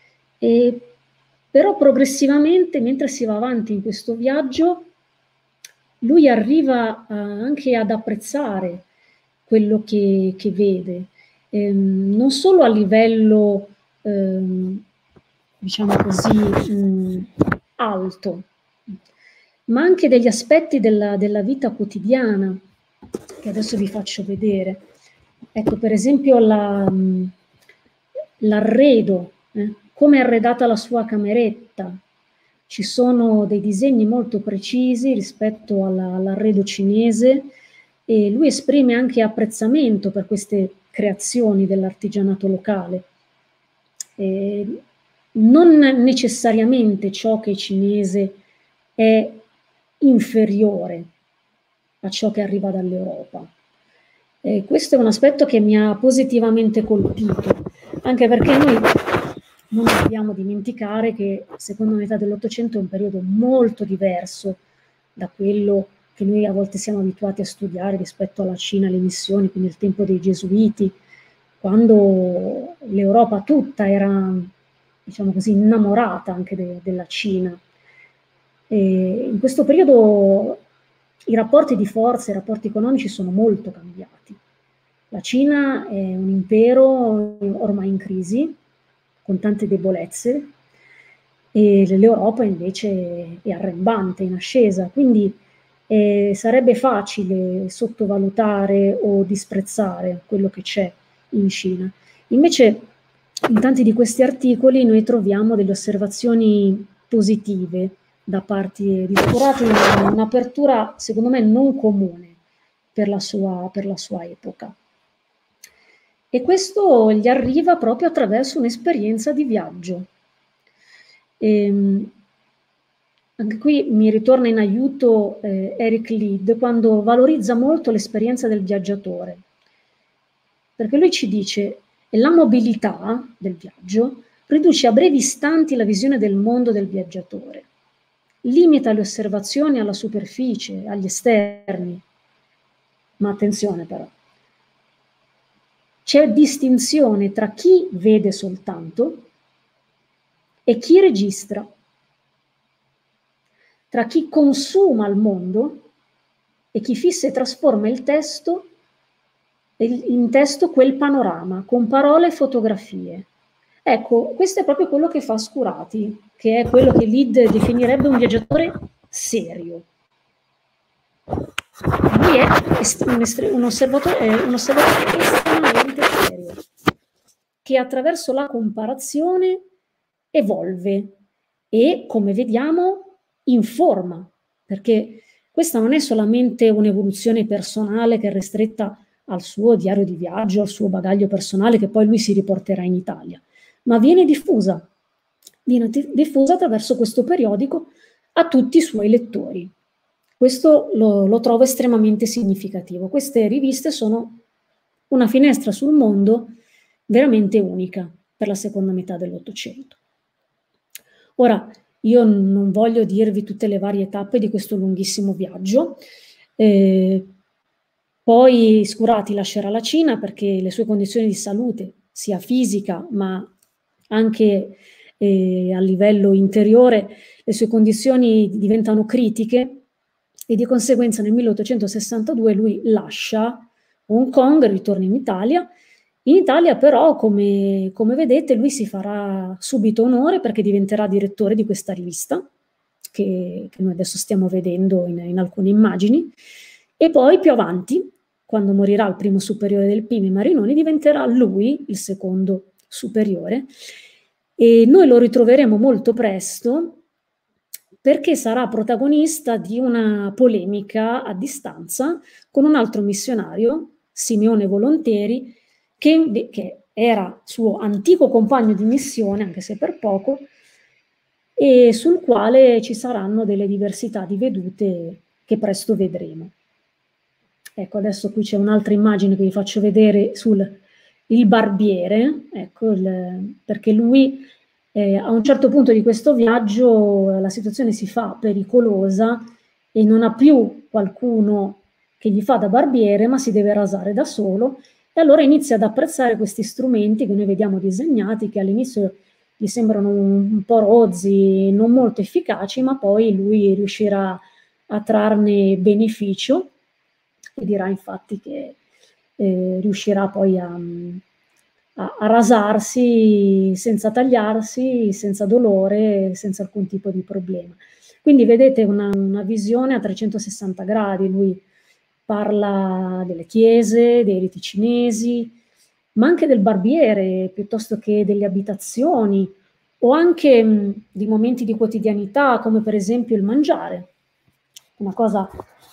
Però progressivamente, mentre si va avanti in questo viaggio, lui arriva anche ad apprezzare quello che vede, non solo a livello, diciamo così, alto, ma anche degli aspetti della vita quotidiana, che adesso vi faccio vedere. Ecco, per esempio l'arredo, come è arredata la sua cameretta. Ci sono dei disegni molto precisi rispetto all'arredo cinese, e lui esprime anche apprezzamento per queste creazioni dell'artigianato locale. Non necessariamente ciò che è cinese è inferiore a ciò che arriva dall'Europa. Questo è un aspetto che mi ha positivamente colpito, anche perché noi non dobbiamo dimenticare che la seconda metà dell'Ottocento è un periodo molto diverso da quello che noi a volte siamo abituati a studiare rispetto alla Cina, alle missioni, quindi il tempo dei Gesuiti, quando l'Europa tutta era, diciamo così, innamorata anche della Cina. E in questo periodo i rapporti di forza, i rapporti economici sono molto cambiati. La Cina è un impero ormai in crisi, con tante debolezze, e l'Europa invece è arrembante, in ascesa, quindi sarebbe facile sottovalutare o disprezzare quello che c'è in Cina. Invece in tanti di questi articoli noi troviamo delle osservazioni positive da parte di Scorati, un'apertura secondo me non comune per la sua epoca. E questo gli arriva proprio attraverso un'esperienza di viaggio. Anche qui mi ritorna in aiuto Eric Lied, quando valorizza molto l'esperienza del viaggiatore, perché lui ci dice che la mobilità del viaggio riduce a brevi istanti la visione del mondo del viaggiatore, limita le osservazioni alla superficie, agli esterni. Ma attenzione però, c'è distinzione tra chi vede soltanto e chi registra, tra chi consuma il mondo e chi fissa e trasforma il testo in testo quel panorama, con parole e fotografie. Ecco, questo è proprio quello che fa Scurati, che è quello che Lied definirebbe un viaggiatore serio. Lui è un osservatore estremamente serio, che attraverso la comparazione evolve e, come vediamo, informa, perché questa non è solamente un'evoluzione personale che è ristretta al suo diario di viaggio, al suo bagaglio personale che poi lui si riporterà in Italia, ma viene diffusa attraverso questo periodico a tutti i suoi lettori. Questo lo trovo estremamente significativo. Queste riviste sono una finestra sul mondo veramente unica per la seconda metà dell'Ottocento. Ora, io non voglio dirvi tutte le varie tappe di questo lunghissimo viaggio, poi Scurati lascerà la Cina perché le sue condizioni di salute, sia fisica ma anche a livello interiore, le sue condizioni diventano critiche e di conseguenza nel 1862 lui lascia Hong Kong, ritorna in Italia. In Italia però, come vedete, lui si farà subito onore perché diventerà direttore di questa rivista, che noi adesso stiamo vedendo in alcune immagini, e poi più avanti, quando morirà il primo superiore del Pimi Marinoni, diventerà lui il secondo superiore, e noi lo ritroveremo molto presto perché sarà protagonista di una polemica a distanza con un altro missionario, Simeone Volonteri, che era suo antico compagno di missione, anche se per poco, e sul quale ci saranno delle diversità di vedute che presto vedremo. Ecco, adesso qui c'è un'altra immagine che vi faccio vedere il barbiere, ecco, perché lui a un certo punto di questo viaggio la situazione si fa pericolosa e non ha più qualcuno che gli fa da barbiere, ma si deve rasare da solo, e allora inizia ad apprezzare questi strumenti che noi vediamo disegnati, che all'inizio gli sembrano un po' rozzi, non molto efficaci, ma poi lui riuscirà a trarne beneficio e dirà infatti che riuscirà poi a rasarsi senza tagliarsi, senza dolore, senza alcun tipo di problema. Quindi vedete una visione a 360 gradi, lui parla delle chiese, dei riti cinesi, ma anche del barbiere, piuttosto che delle abitazioni o anche di momenti di quotidianità, come per esempio il mangiare. Una cosa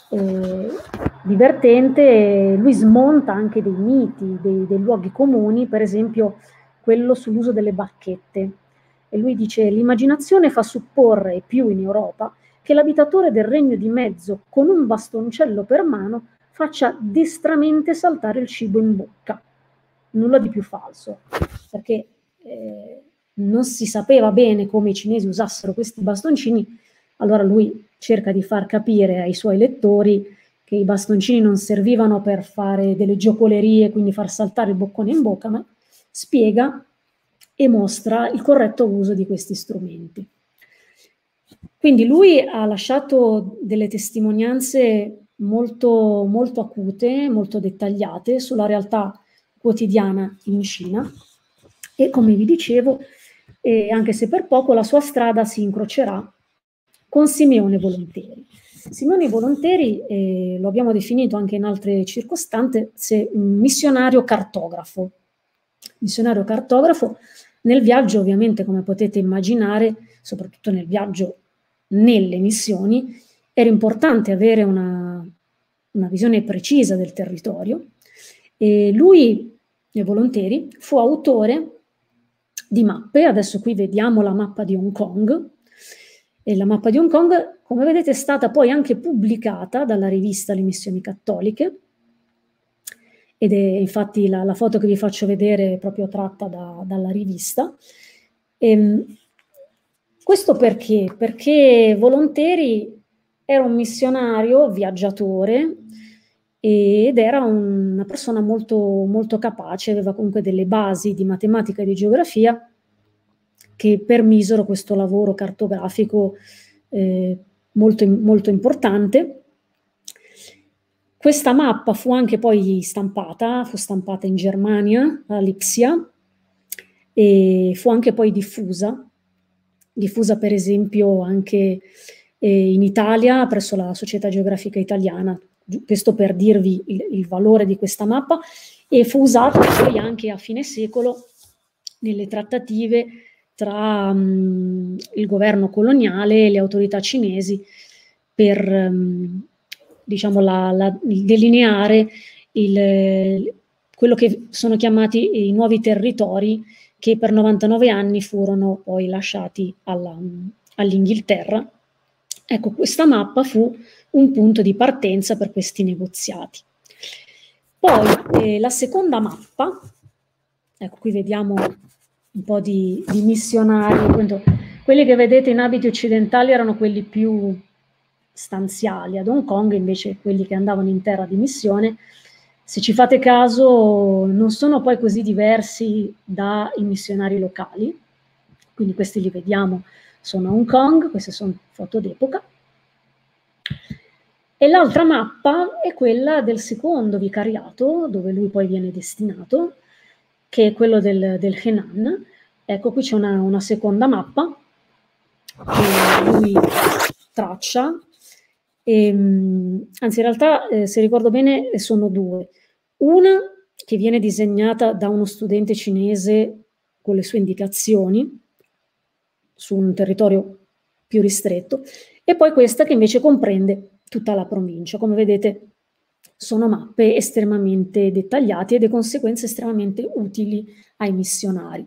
divertente, lui smonta anche dei miti, dei luoghi comuni, per esempio quello sull'uso delle bacchette. E lui dice: l'immaginazione fa supporre, e più in Europa, che l'abitatore del regno di mezzo, con un bastoncello per mano, faccia destramente saltare il cibo in bocca. Nulla di più falso, perché non si sapeva bene come i cinesi usassero questi bastoncini. Allora lui cerca di far capire ai suoi lettori che i bastoncini non servivano per fare delle giocolerie, quindi far saltare il boccone in bocca, ma spiega e mostra il corretto uso di questi strumenti. Quindi lui ha lasciato delle testimonianze molto, molto acute, molto dettagliate sulla realtà quotidiana in Cina e, come vi dicevo, anche se per poco, la sua strada si incrocerà con Simeone Volonteri. Simeone Volonteri lo abbiamo definito anche in altre circostanze un missionario cartografo. Missionario cartografo nel viaggio, ovviamente, come potete immaginare, soprattutto nel viaggio nelle missioni, era importante avere una visione precisa del territorio. E lui, Volonteri, fu autore di mappe. Adesso qui vediamo la mappa di Hong Kong. E la mappa di Hong Kong, come vedete, è stata poi anche pubblicata dalla rivista Le Missioni Cattoliche, ed è infatti la foto che vi faccio vedere è proprio tratta dalla rivista. Questo perché? Perché Volonteri era un missionario viaggiatore ed era una persona molto, molto capace, aveva comunque delle basi di matematica e di geografia che permisero questo lavoro cartografico molto, molto importante. Questa mappa fu anche poi stampata, fu stampata in Germania, a Lipsia, e fu anche poi diffusa per esempio anche in Italia presso la Società Geografica Italiana, questo per dirvi il valore di questa mappa, e fu usata poi anche a fine secolo nelle trattative tra il governo coloniale e le autorità cinesi per diciamo delineare quello che sono chiamati i nuovi territori che per 99 anni furono poi lasciati all'Inghilterra. Ecco, questa mappa fu un punto di partenza per questi negoziati. Poi la seconda mappa, ecco qui vediamo un po' di missionari, quelli che vedete in abiti occidentali erano quelli più stanziali, ad Hong Kong invece quelli che andavano in terra di missione, se ci fate caso, non sono poi così diversi dai missionari locali, quindi questi li vediamo, sono a Hong Kong, queste sono foto d'epoca. E l'altra mappa è quella del secondo vicariato, dove lui poi viene destinato, che è quello del Henan. Ecco, qui c'è una seconda mappa che lui traccia. Anzi, in realtà, se ricordo bene, sono due. Una che viene disegnata da uno studente cinese con le sue indicazioni su un territorio più ristretto, e poi questa che invece comprende tutta la provincia. Come vedete, sono mappe estremamente dettagliate e di conseguenza estremamente utili ai missionari.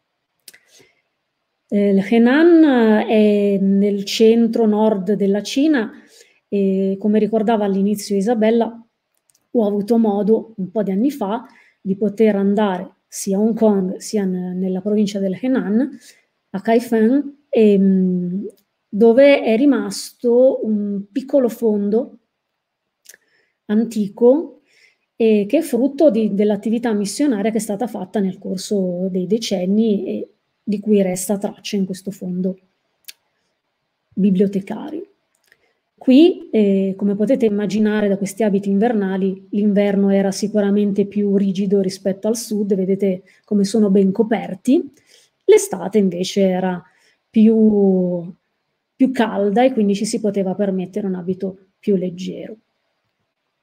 Il Henan è nel centro-nord della Cina e, come ricordava all'inizio Isabella, ho avuto modo un po' di anni fa di poter andare sia a Hong Kong sia nella provincia del Henan, a Kaifeng, dove è rimasto un piccolo fondo antico che è frutto dell'attività missionaria che è stata fatta nel corso dei decenni e di cui resta traccia in questo fondo bibliotecario. Qui, come potete immaginare da questi abiti invernali, l'inverno era sicuramente più rigido rispetto al sud, vedete come sono ben coperti. L'estate invece era più calda e quindi ci si poteva permettere un abito più leggero.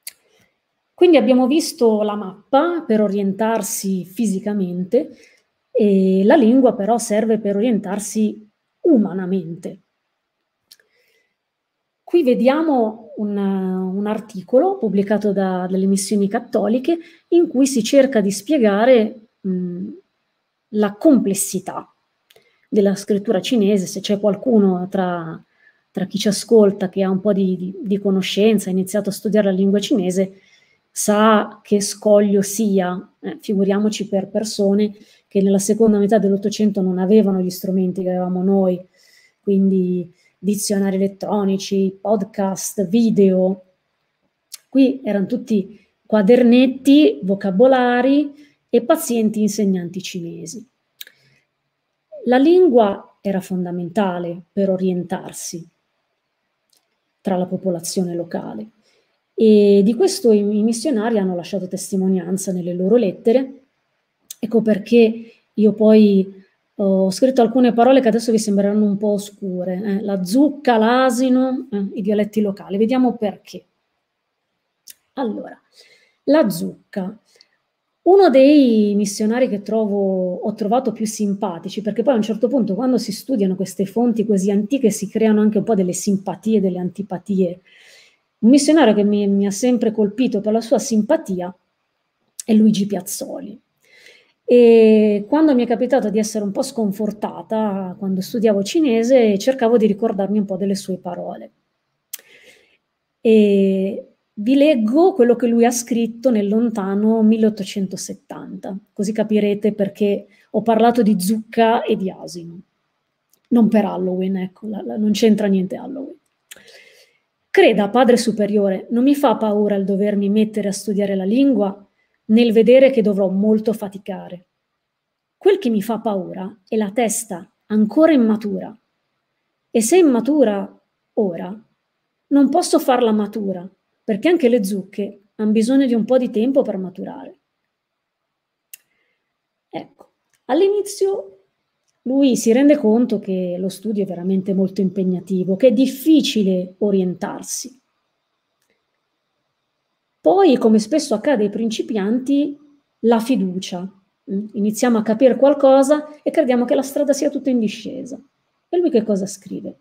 Quindi abbiamo visto la mappa per orientarsi fisicamente, E la lingua però serve per orientarsi umanamente. Qui vediamo un articolo pubblicato dalle Missioni Cattoliche in cui si cerca di spiegare la complessità della scrittura cinese. Se c'è qualcuno tra chi ci ascolta che ha un po' di conoscenza, ha iniziato a studiare la lingua cinese, sa che scoglio sia, figuriamoci per persone che nella seconda metà dell'Ottocento non avevano gli strumenti che avevamo noi, quindi dizionari elettronici, podcast, video. Qui erano tutti quadernetti, vocabolari e pazienti insegnanti cinesi. La lingua era fondamentale per orientarsi tra la popolazione locale e di questo i missionari hanno lasciato testimonianza nelle loro lettere. Ecco perché io poi ho scritto alcune parole che adesso vi sembreranno un po' oscure, la zucca, l'asino, i dialetti locali. Vediamo perché. Allora, la zucca. Uno dei missionari che ho trovato più simpatici, perché poi a un certo punto quando si studiano queste fonti così antiche si creano anche un po' delle simpatie, delle antipatie. Un missionario che mi ha sempre colpito per la sua simpatia è Luigi Piazzoli. E quando mi è capitato di essere un po' sconfortata, quando studiavo cinese, cercavo di ricordarmi un po' delle sue parole. E vi leggo quello che lui ha scritto nel lontano 1870, così capirete perché ho parlato di zucca e di asino. Non per Halloween, ecco, non c'entra niente Halloween. Creda, Padre Superiore, non mi fa paura il dovermi mettere a studiare la lingua nel vedere che dovrò molto faticare. Quel che mi fa paura è la testa ancora immatura. E se immatura ora, non posso farla matura, perché anche le zucche hanno bisogno di un po' di tempo per maturare. Ecco, all'inizio lui si rende conto che lo studio è veramente molto impegnativo, che è difficile orientarsi. Poi, come spesso accade ai principianti, la fiducia. Iniziamo a capire qualcosa e crediamo che la strada sia tutta in discesa. E lui che cosa scrive?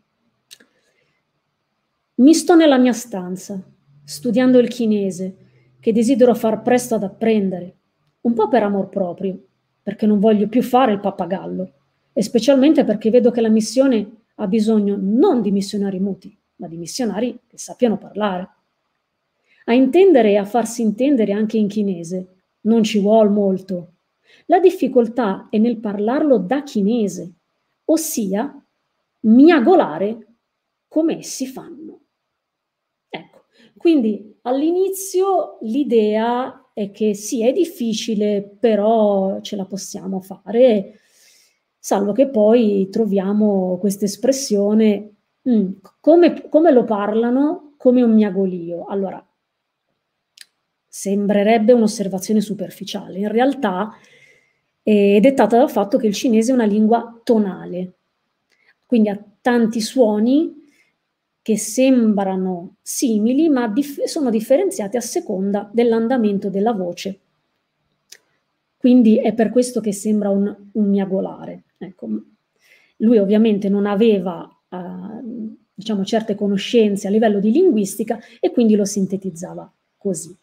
Mi sto nella mia stanza, studiando il chinese, che desidero far presto ad apprendere, un po' per amor proprio, perché non voglio più fare il pappagallo, e specialmente perché vedo che la missione ha bisogno non di missionari muti, ma di missionari che sappiano parlare. A intendere e a farsi intendere anche in chinese non ci vuol molto. La difficoltà è nel parlarlo da chinese, ossia miagolare come essi fanno. Ecco, quindi all'inizio l'idea è che sì, è difficile, però ce la possiamo fare, salvo che poi troviamo questa espressione, come lo parlano, come un miagolio. Allora, sembrerebbe un'osservazione superficiale, in realtà è dettata dal fatto che il cinese è una lingua tonale, quindi ha tanti suoni che sembrano simili, ma sono differenziati a seconda dell'andamento della voce. Quindi è per questo che sembra un miagolare. Ecco, lui ovviamente non aveva diciamo, certe conoscenze a livello di linguistica e quindi lo sintetizzava così.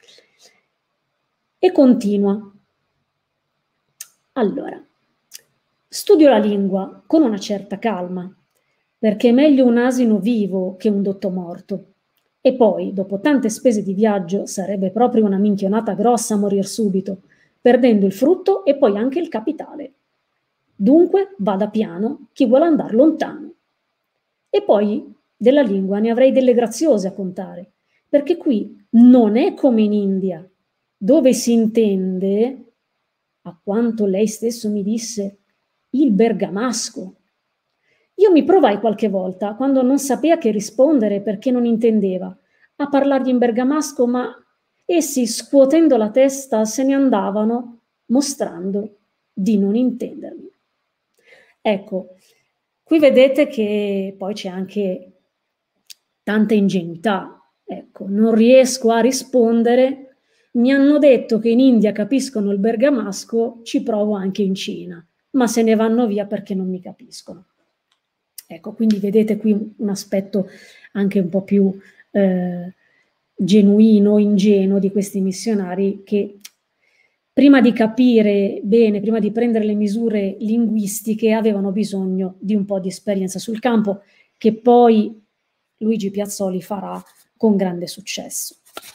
E continua. Allora, studio la lingua con una certa calma, perché è meglio un asino vivo che un dotto morto. E poi, dopo tante spese di viaggio, sarebbe proprio una minchionata grossa morir subito, perdendo il frutto e poi anche il capitale. Dunque, vada piano chi vuole andare lontano. E poi, della lingua ne avrei delle graziose a contare, perché qui non è come in India, dove si intende, a quanto lei stesso mi disse, il bergamasco. Io mi provai qualche volta, quando non sapeva che rispondere perché non intendeva, a parlargli in bergamasco, ma essi, scuotendo la testa, se ne andavano, mostrando di non intendermi. Ecco, qui vedete che poi c'è anche tanta ingenuità. Ecco, non riesco a rispondere Mi hanno detto che in India capiscono il bergamasco, ci provo anche in Cina, ma se ne vanno via perché non mi capiscono. Ecco, quindi vedete qui un aspetto anche un po' più genuino, ingenuo di questi missionari che prima di capire bene, prima di prendere le misure linguistiche, avevano bisogno di un po' di esperienza sul campo, che poi Luigi Piazzoli farà con grande successo.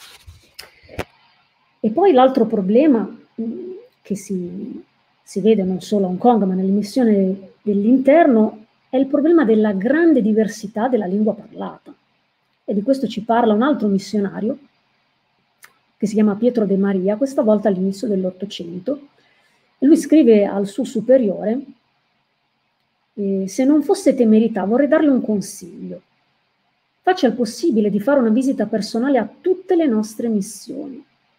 E poi l'altro problema che si vede non solo a Hong Kong, ma nelle missioni dell'interno, è il problema della grande diversità della lingua parlata. E di questo ci parla un altro missionario, che si chiama Pietro De Maria, questa volta all'inizio dell'Ottocento. Lui scrive al suo superiore: se non fosse temerità, vorrei darle un consiglio. Faccia il possibile di fare una visita personale a tutte le nostre missioni.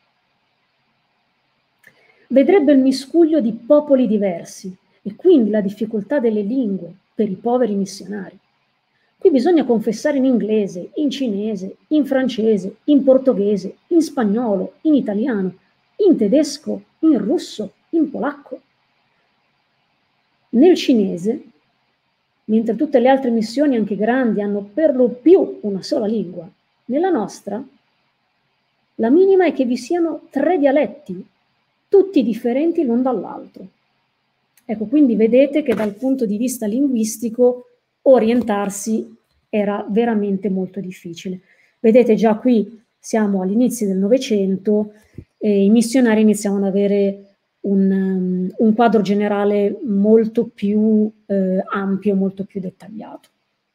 Vedrebbe il miscuglio di popoli diversi e quindi la difficoltà delle lingue per i poveri missionari. Qui bisogna confessare in inglese, in cinese, in francese, in portoghese, in spagnolo, in italiano, in tedesco, in russo, in polacco. Nel cinese, mentre tutte le altre missioni, anche grandi, hanno per lo più una sola lingua, nella nostra la minima è che vi siano 3 dialetti, tutti differenti l'un dall'altro. Ecco, quindi vedete che dal punto di vista linguistico orientarsi era veramente molto difficile. Vedete già qui siamo all'inizio del Novecento e i missionari iniziano ad avere un quadro generale molto più ampio, molto più dettagliato.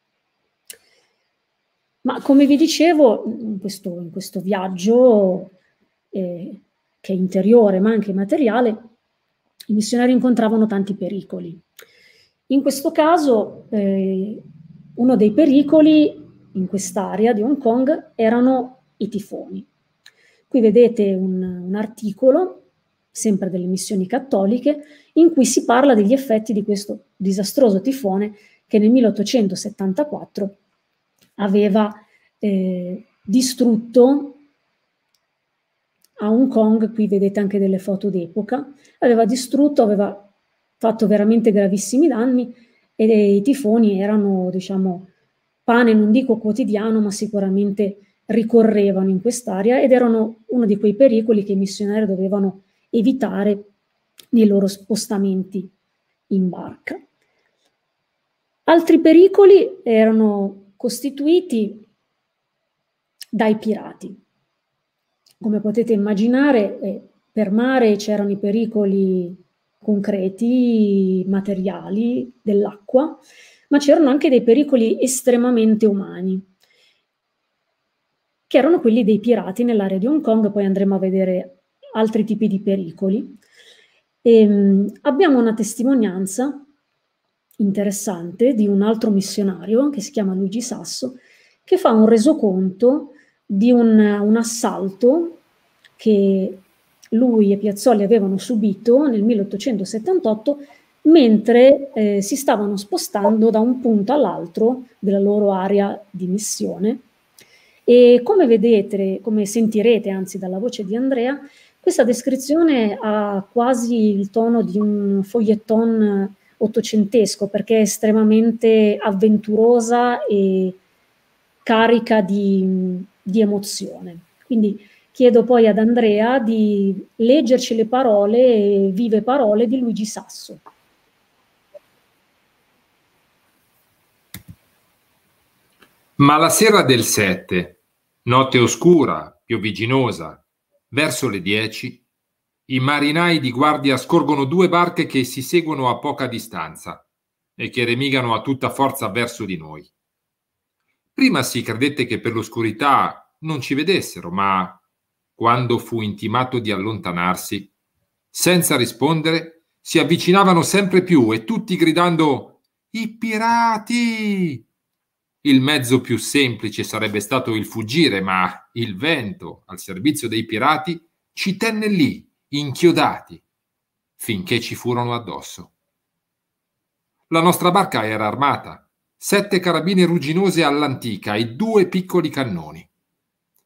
Ma come vi dicevo, in questo viaggio che è interiore ma anche materiale, i missionari incontravano tanti pericoli. In questo caso uno dei pericoli in quest'area di Hong Kong erano i tifoni. Qui vedete un articolo, sempre delle missioni cattoliche, in cui si parla degli effetti di questo disastroso tifone che nel 1874 aveva distrutto a Hong Kong. Qui vedete anche delle foto d'epoca, aveva distrutto, aveva fatto veramente gravissimi danni e i tifoni erano, diciamo, pane non dico quotidiano, ma sicuramente ricorrevano in quest'area ed erano uno di quei pericoli che i missionari dovevano evitare nei loro spostamenti in barca. Altri pericoli erano costituiti dai pirati. Come potete immaginare, per mare c'erano i pericoli concreti, materiali, dell'acqua, ma c'erano anche dei pericoli estremamente umani, che erano quelli dei pirati nell'area di Hong Kong. Poi andremo a vedere altri tipi di pericoli. Abbiamo una testimonianza interessante di un altro missionario che si chiama Luigi Sasso, che fa un resoconto di un assalto che lui e Piazzoli avevano subito nel 1878 mentre si stavano spostando da un punto all'altro della loro area di missione. E come vedete, come sentirete anzi dalla voce di Andrea, questa descrizione ha quasi il tono di un feuilleton ottocentesco, perché è estremamente avventurosa e carica di emozione. Quindi chiedo poi ad Andrea di leggerci le parole, vive parole di Luigi Sasso. Ma la sera del 7, notte oscura, piovigginosa, verso le 10, i marinai di guardia scorgono 2 barche che si seguono a poca distanza e che remigano a tutta forza verso di noi. Prima si credette che per l'oscurità non ci vedessero, ma quando fu intimato di allontanarsi, senza rispondere, si avvicinavano sempre più e tutti gridando «I pirati!». Il mezzo più semplice sarebbe stato il fuggire, ma il vento, al servizio dei pirati, ci tenne lì, inchiodati, finché ci furono addosso. La nostra barca era armata, 7 carabine rugginose all'antica e 2 piccoli cannoni.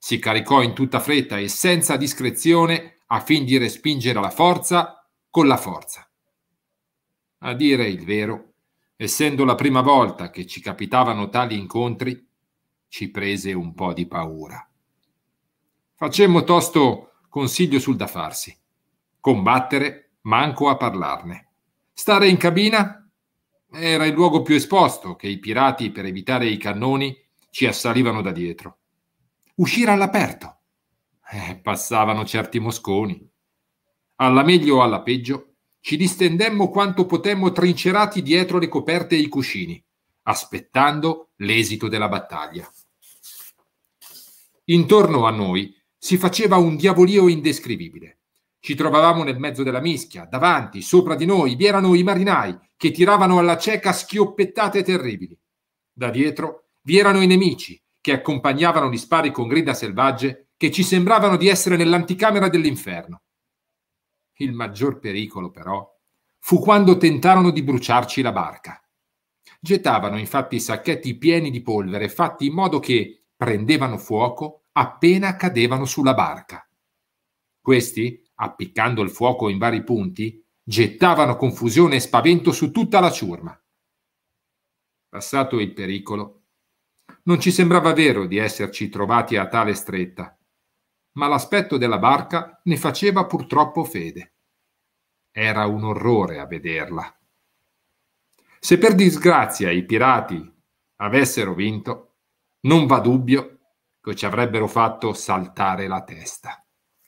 Si caricò in tutta fretta e senza discrezione a fin di respingere la forza con la forza. A dire il vero, essendo la prima volta che ci capitavano tali incontri, ci prese un po' di paura. Facemmo tosto consiglio sul da farsi. Combattere, manco a parlarne. Stare in cabina? Era il luogo più esposto, che i pirati, per evitare i cannoni, ci assalivano da dietro. Uscire all'aperto? Passavano certi mosconi. Alla meglio o alla peggio, ci distendemmo quanto potemmo trincerati dietro le coperte e i cuscini, aspettando l'esito della battaglia. Intorno a noi si faceva un diavolio indescrivibile. Ci trovavamo nel mezzo della mischia, davanti, sopra di noi, vi erano i marinai che tiravano alla cieca schioppettate terribili. Da dietro vi erano i nemici che accompagnavano gli spari con grida selvagge che ci sembravano di essere nell'anticamera dell'inferno. Il maggior pericolo, però, fu quando tentarono di bruciarci la barca. Gettavano infatti sacchetti pieni di polvere fatti in modo che prendevano fuoco appena cadevano sulla barca. Questi, appiccando il fuoco in vari punti, gettavano confusione e spavento su tutta la ciurma. Passato il pericolo, non ci sembrava vero di esserci trovati a tale stretta, ma l'aspetto della barca ne faceva purtroppo fede. Era un orrore a vederla. Se per disgrazia i pirati avessero vinto, non va dubbio che ci avrebbero fatto saltare la testa.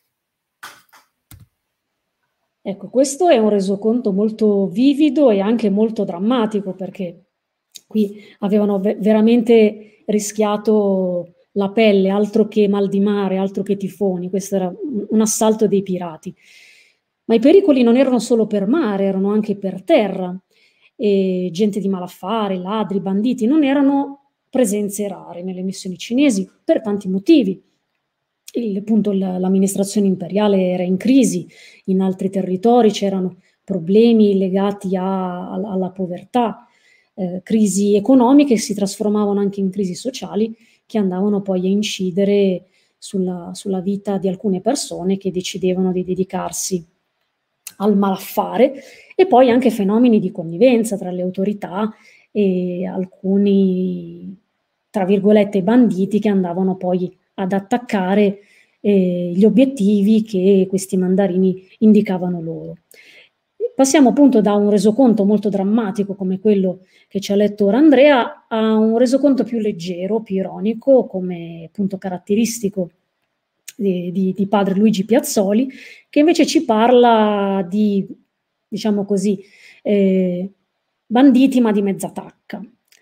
Ecco, questo è un resoconto molto vivido e anche molto drammatico, perché qui avevano veramente rischiato la pelle, altro che mal di mare, altro che tifoni. Questo era un assalto dei pirati. Ma i pericoli non erano solo per mare, erano anche per terra. E gente di malaffare, ladri, banditi, non erano presenze rare nelle missioni cinesi per tanti motivi. Appunto, l'amministrazione imperiale era in crisi, in altri territori c'erano problemi legati alla povertà, crisi economiche che si trasformavano anche in crisi sociali che andavano poi a incidere sulla vita di alcune persone che decidevano di dedicarsi al malaffare, e poi anche fenomeni di connivenza tra le autorità e alcuni, tra virgolette, banditi che andavano poi ad attaccare gli obiettivi che questi mandarini indicavano loro. Passiamo appunto da un resoconto molto drammatico come quello che ci ha letto ora Andrea a un resoconto più leggero, più ironico, come appunto caratteristico di padre Luigi Piazzoli, che invece ci parla di, diciamo così, banditi ma di mezza tacca.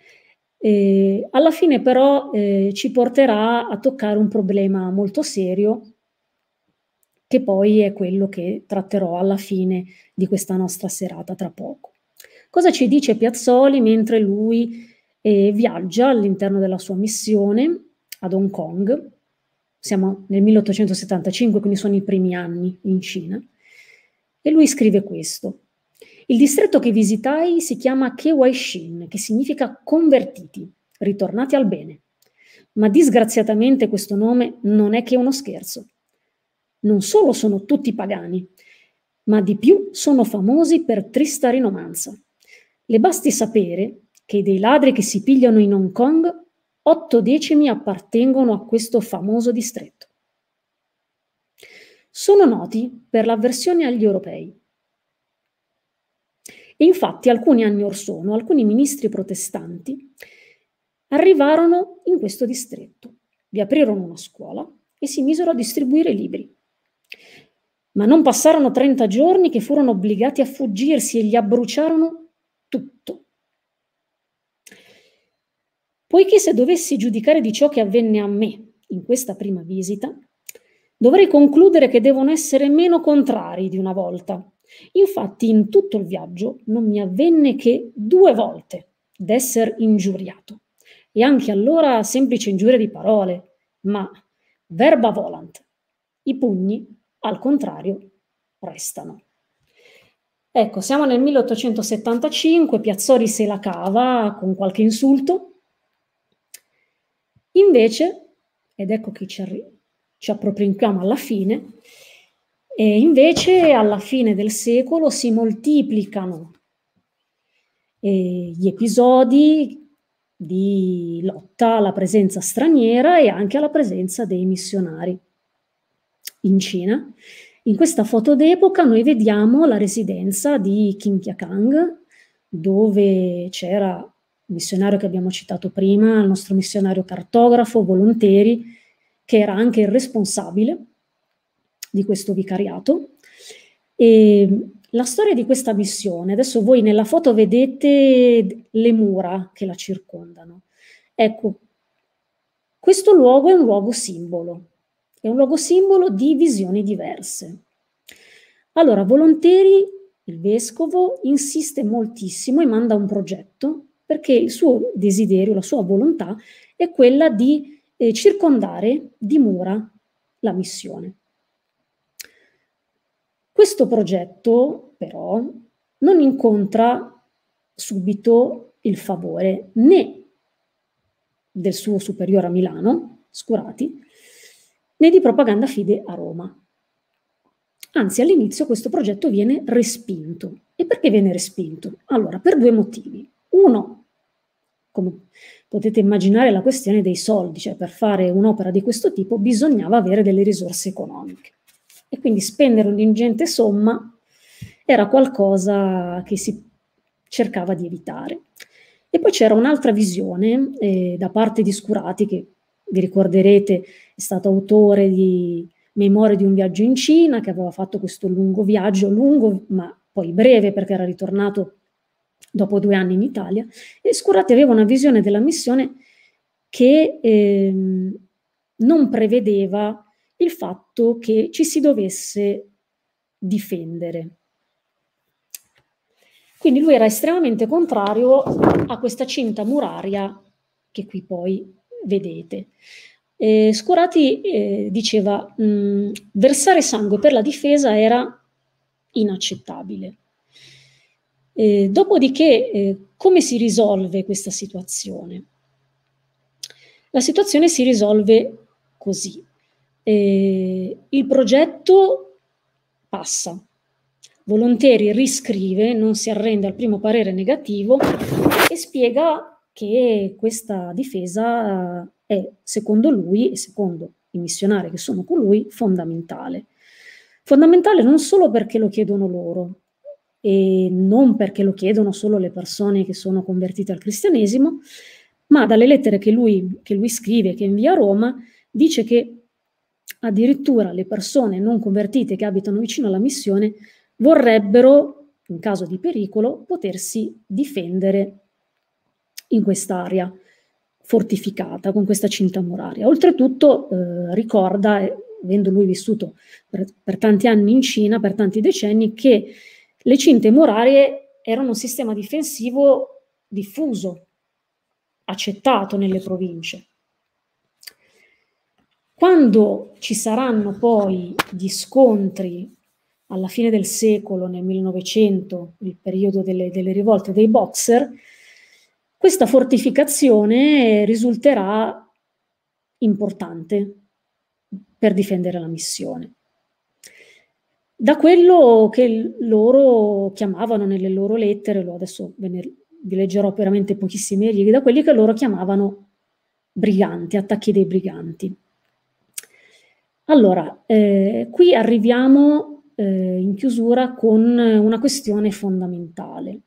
Alla fine però ci porterà a toccare un problema molto serio, che poi è quello che tratterò alla fine di questa nostra serata tra poco. Cosa ci dice Piazzoli mentre lui viaggia all'interno della sua missione ad Hong Kong? Siamo nel 1875, quindi sono i primi anni in Cina, e lui scrive questo: il distretto che visitai si chiama Kewaishin, che significa convertiti, ritornati al bene. Ma disgraziatamente questo nome non è che uno scherzo. Non solo sono tutti pagani, ma di più sono famosi per trista rinomanza. Le basti sapere che dei ladri che si pigliano in Hong Kong, 8 decimi appartengono a questo famoso distretto. Sono noti per l'avversione agli europei. E infatti alcuni anni or sono, alcuni ministri protestanti arrivarono in questo distretto, vi aprirono una scuola e si misero a distribuire libri. Ma non passarono 30 giorni che furono obbligati a fuggirsi e gli abbruciarono tutto. Poiché se dovessi giudicare di ciò che avvenne a me in questa prima visita, dovrei concludere che devono essere meno contrari di una volta. Infatti in tutto il viaggio non mi avvenne che 2 volte d'esser ingiuriato, e anche allora semplice ingiuria di parole, ma verba volant, i pugni al contrario restano. Ecco, siamo nel 1875, Piazzoli se la cava con qualche insulto. Invece, ed ecco che ci ci appropriamo alla fine, e invece alla fine del secolo si moltiplicano gli episodi di lotta alla presenza straniera e anche alla presenza dei missionari in Cina. In questa foto d'epoca noi vediamo la residenza di Qingqiakang, dove c'era il missionario che abbiamo citato prima, il nostro missionario cartografo, Volonteri, che era anche il responsabile di questo vicariato. E la storia di questa missione, adesso voi nella foto vedete le mura che la circondano. Ecco, questo luogo è un luogo simbolo di visioni diverse. Allora, Volonteri, il vescovo, insiste moltissimo e manda un progetto perché il suo desiderio, la sua volontà è quella di circondare di mura la missione. Questo progetto, però, non incontra subito il favore né del suo superiore a Milano, Scurati, né di Propaganda Fide a Roma. Anzi, all'inizio questo progetto viene respinto. E perché viene respinto? Allora, per due motivi. Uno, come potete immaginare, la questione dei soldi, cioè per fare un'opera di questo tipo bisognava avere delle risorse economiche. E quindi spendere un'ingente somma era qualcosa che si cercava di evitare. E poi c'era un'altra visione da parte di Scurati, che vi ricorderete è stato autore di Memorie di un viaggio in Cina, che aveva fatto questo lungo viaggio, lungo ma poi breve perché era ritornato dopo 2 anni in Italia, e Scurati aveva una visione della missione che non prevedeva il fatto che ci si dovesse difendere. Quindi lui era estremamente contrario a questa cinta muraria che qui poi vedete. Scurati diceva versare sangue per la difesa era inaccettabile. Dopodiché, come si risolve questa situazione? La situazione si risolve così. Il progetto passa. Volonteri riscrive, non si arrende al primo parere negativo e spiega che questa difesa è, secondo lui e secondo i missionari che sono con lui, fondamentale. Fondamentale non solo perché lo chiedono loro e non perché lo chiedono solo le persone che sono convertite al cristianesimo, ma dalle lettere che lui scrive, che invia a Roma, dice che addirittura le persone non convertite che abitano vicino alla missione vorrebbero, in caso di pericolo, potersi difendere in quest'area fortificata, con questa cinta muraria. Oltretutto ricorda, avendo lui vissuto per tanti anni in Cina, per tanti decenni, che le cinte murarie erano un sistema difensivo diffuso, accettato nelle province. Quando ci saranno poi gli scontri alla fine del secolo, nel 1900, il periodo delle rivolte dei Boxer, questa fortificazione risulterà importante per difendere la missione. Da quello che loro chiamavano nelle loro lettere, adesso vi leggerò veramente pochissime righe, da quelli che loro chiamavano briganti, attacchi dei briganti. Allora, qui arriviamo in chiusura con una questione fondamentale.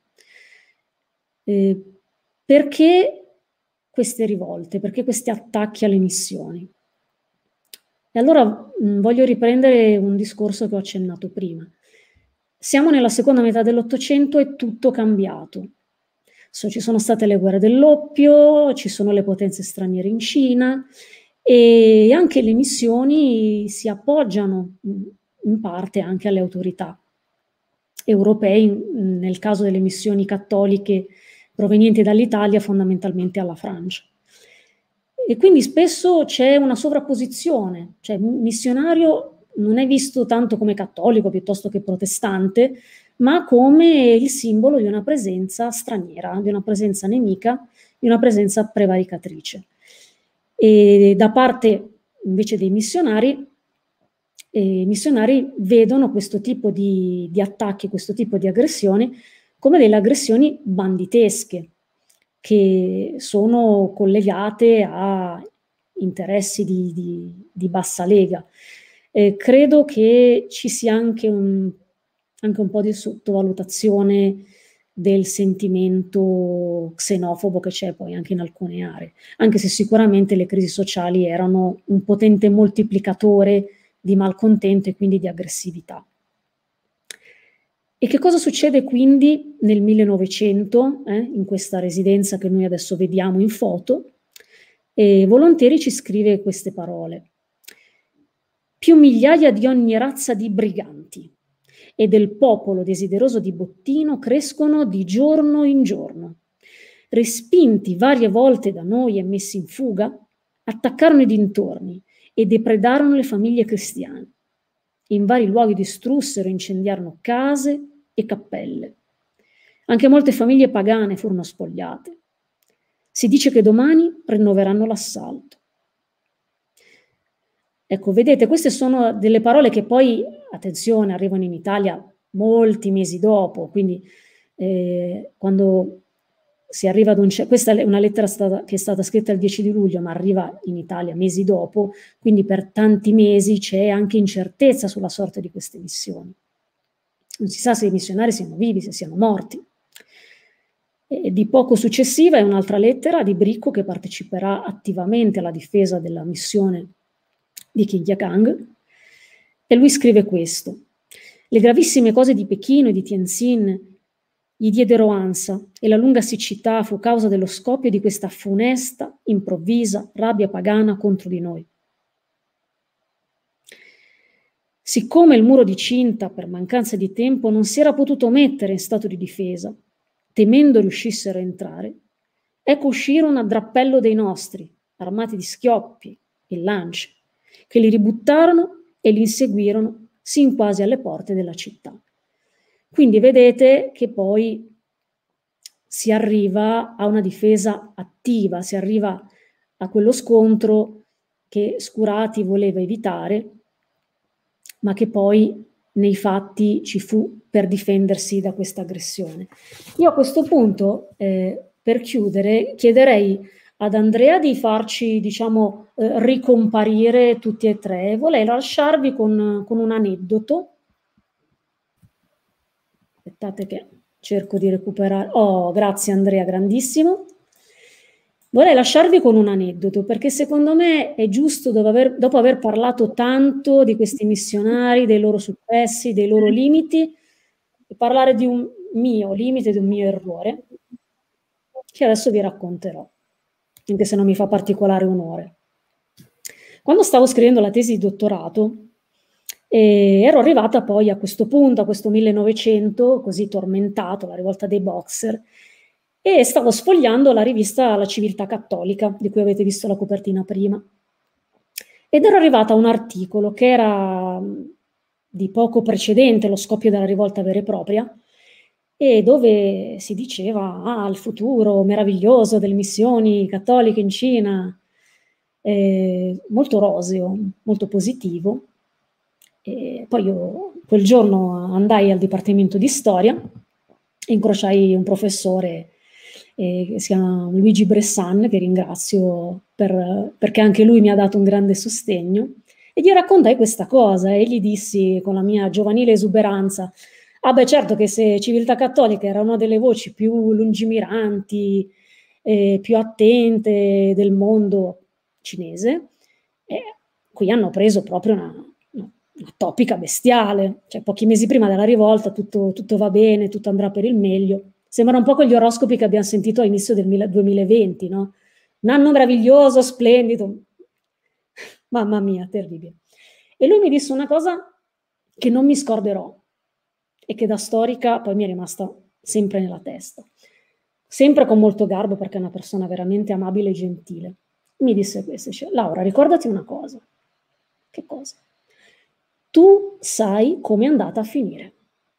Perché queste rivolte? Perché questi attacchi alle missioni? E allora voglio riprendere un discorso che ho accennato prima. Siamo nella seconda metà dell'Ottocento e tutto cambiato. Ci sono state le guerre dell'oppio, ci sono le potenze straniere in Cina e anche le missioni si appoggiano in parte anche alle autorità europee, nel caso delle missioni cattoliche provenienti dall'Italia, fondamentalmente alla Francia. E quindi spesso c'è una sovrapposizione, cioè il missionario non è visto tanto come cattolico piuttosto che protestante, ma come il simbolo di una presenza straniera, di una presenza nemica, di una presenza prevaricatrice. E da parte invece dei missionari i missionari vedono questo tipo di attacchi, questo tipo di aggressioni come delle aggressioni banditesche, che sono collegate a interessi di bassa lega. Credo che ci sia anche un po' di sottovalutazione del sentimento xenofobo che c'è poi anche in alcune aree, anche se sicuramente le crisi sociali erano un potente moltiplicatore di malcontento e quindi di aggressività. E che cosa succede quindi nel 1900, in questa residenza che noi adesso vediamo in foto? Volontieri ci scrive queste parole. Più migliaia di ogni razza di briganti e del popolo desideroso di bottino crescono di giorno in giorno. Respinti varie volte da noi e messi in fuga, attaccarono i dintorni e depredarono le famiglie cristiane. In vari luoghi distrussero e incendiarono case e cappelle. Anche molte famiglie pagane furono spogliate. Si dice che domani rinnoveranno l'assalto. Ecco, vedete, queste sono delle parole che poi, attenzione, arrivano in Italia molti mesi dopo, quindi quando si arriva ad questa è una lettera che è stata scritta il 10 di luglio, ma arriva in Italia mesi dopo, quindi per tanti mesi c'è anche incertezza sulla sorte di queste missioni. Non si sa se i missionari siano vivi, se siano morti. E di poco successiva è un'altra lettera di Bricco che parteciperà attivamente alla difesa della missione di Qingyagang, e lui scrive questo: le gravissime cose di Pechino e di Tianjin gli diedero ansia e la lunga siccità fu causa dello scoppio di questa funesta, improvvisa rabbia pagana contro di noi. Siccome il muro di Cinta, per mancanza di tempo, non si era potuto mettere in stato di difesa, temendo riuscissero a entrare, ecco uscirono a drappello dei nostri, armati di schioppi e lance, che li ributtarono e li inseguirono sin quasi alle porte della città. Quindi vedete che poi si arriva a una difesa attiva, si arriva a quello scontro che Scurati voleva evitare, ma che poi nei fatti ci fu per difendersi da questa aggressione. Io a questo punto, per chiudere, chiederei ad Andrea di farci, diciamo, ricomparire tutti e tre. Vorrei lasciarvi con un aneddoto. Aspettate che cerco di recuperare. Oh, grazie Andrea, grandissimo. Vorrei lasciarvi con un aneddoto, perché secondo me è giusto, dopo aver parlato tanto di questi missionari, dei loro successi, dei loro limiti, parlare di un mio limite, di un mio errore, che adesso vi racconterò, anche se non mi fa particolare onore. Quando stavo scrivendo la tesi di dottorato, ero arrivata poi a questo punto, a questo 1900, così tormentato, la rivolta dei Boxer, e stavo sfogliando la rivista La Civiltà Cattolica, di cui avete visto la copertina prima. Ed ero arrivata a un articolo che era di poco precedente lo scoppio della rivolta vera e propria, e dove si diceva il futuro meraviglioso delle missioni cattoliche in Cina, molto roseo, molto positivo. E poi io quel giorno andai al Dipartimento di Storia, incrociai un professore che si chiama Luigi Bressan, che ringrazio perché anche lui mi ha dato un grande sostegno, e gli raccontai questa cosa e gli dissi con la mia giovanile esuberanza: ah beh, certo che se Civiltà Cattolica era una delle voci più lungimiranti, più attente del mondo cinese, qui hanno preso proprio una topica bestiale, cioè pochi mesi prima della rivolta tutto va bene, tutto andrà per il meglio. Sembra un po' quegli oroscopi che abbiamo sentito all'inizio del 2020, no? Un anno meraviglioso, splendido, mamma mia, terribile. E lui mi disse una cosa che non mi scorderò e che da storica poi mi è rimasta sempre nella testa, sempre con molto garbo perché è una persona veramente amabile e gentile. Mi disse questo, dice: Laura, ricordati una cosa. Che cosa? Tu sai come è andata a finire.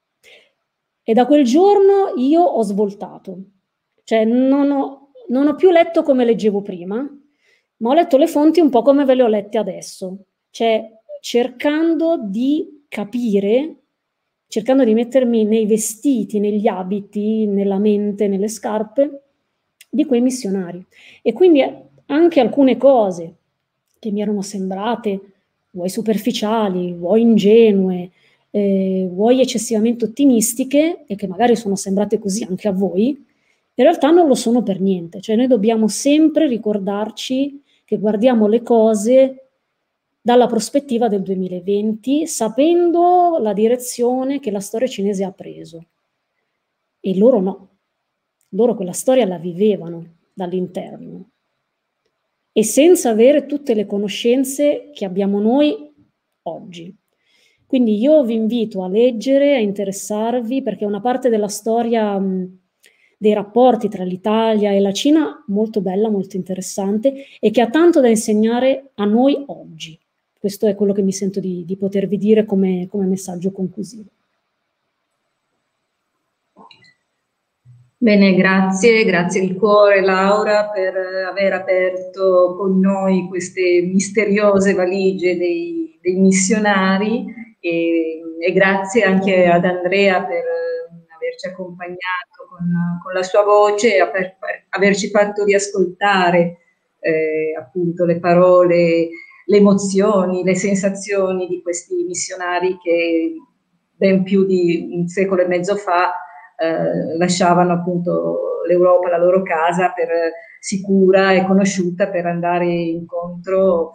E da quel giorno io ho svoltato, cioè non ho più letto come leggevo prima, ma ho letto le fonti un po' come ve le ho lette adesso. Cioè cercando di capire, cercando di mettermi nei vestiti, negli abiti, nella mente, nelle scarpe di quei missionari. E quindi anche alcune cose che mi erano sembrate vuoi superficiali, vuoi ingenue, vuoi eccessivamente ottimistiche, e che magari sono sembrate così anche a voi, in realtà non lo sono per niente. Cioè noi dobbiamo sempre ricordarci che guardiamo le cose dalla prospettiva del 2020, sapendo la direzione che la storia cinese ha preso. E loro no. Loro quella storia la vivevano dall'interno e senza avere tutte le conoscenze che abbiamo noi oggi. Quindi io vi invito a leggere, a interessarvi, perché è una parte della storia dei rapporti tra l'Italia e la Cina molto bella, molto interessante, e che ha tanto da insegnare a noi oggi. Questo è quello che mi sento di potervi dire come messaggio conclusivo. Bene, grazie di cuore Laura per aver aperto con noi queste misteriose valigie dei missionari e grazie anche ad Andrea per averci accompagnato con la sua voce e per averci fatto riascoltare appunto le parole, le emozioni, le sensazioni di questi missionari che ben più di un secolo e mezzo fa lasciavano appunto l'Europa, la loro casa, sicura e conosciuta, per andare incontro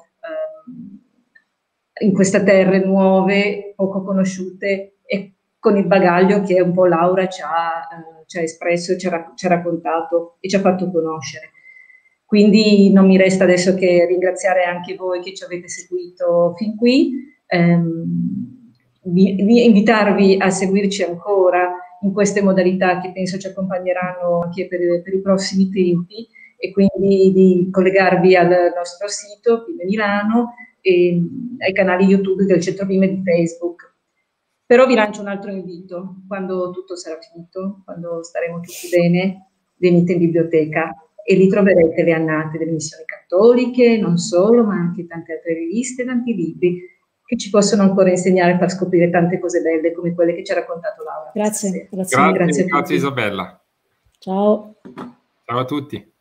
in queste terre nuove, poco conosciute, e con il bagaglio che un po' Laura ci ha espresso, ci ha raccontato e ci ha fatto conoscere. Quindi non mi resta adesso che ringraziare anche voi che ci avete seguito fin qui, invitarvi a seguirci ancora in queste modalità che penso ci accompagneranno anche per i prossimi tempi, e quindi di collegarvi al nostro sito Pime Milano e ai canali YouTube del Centro Pime di Facebook. Però vi lancio un altro invito: quando tutto sarà finito, quando staremo tutti bene, venite in biblioteca e lì troverete le annate delle missioni cattoliche, non solo, ma anche tante altre riviste e tanti libri che ci possono ancora insegnare e far scoprire tante cose belle come quelle che ci ha raccontato Laura. Grazie Grazie Isabella. Ciao. Ciao Ciao a tutti.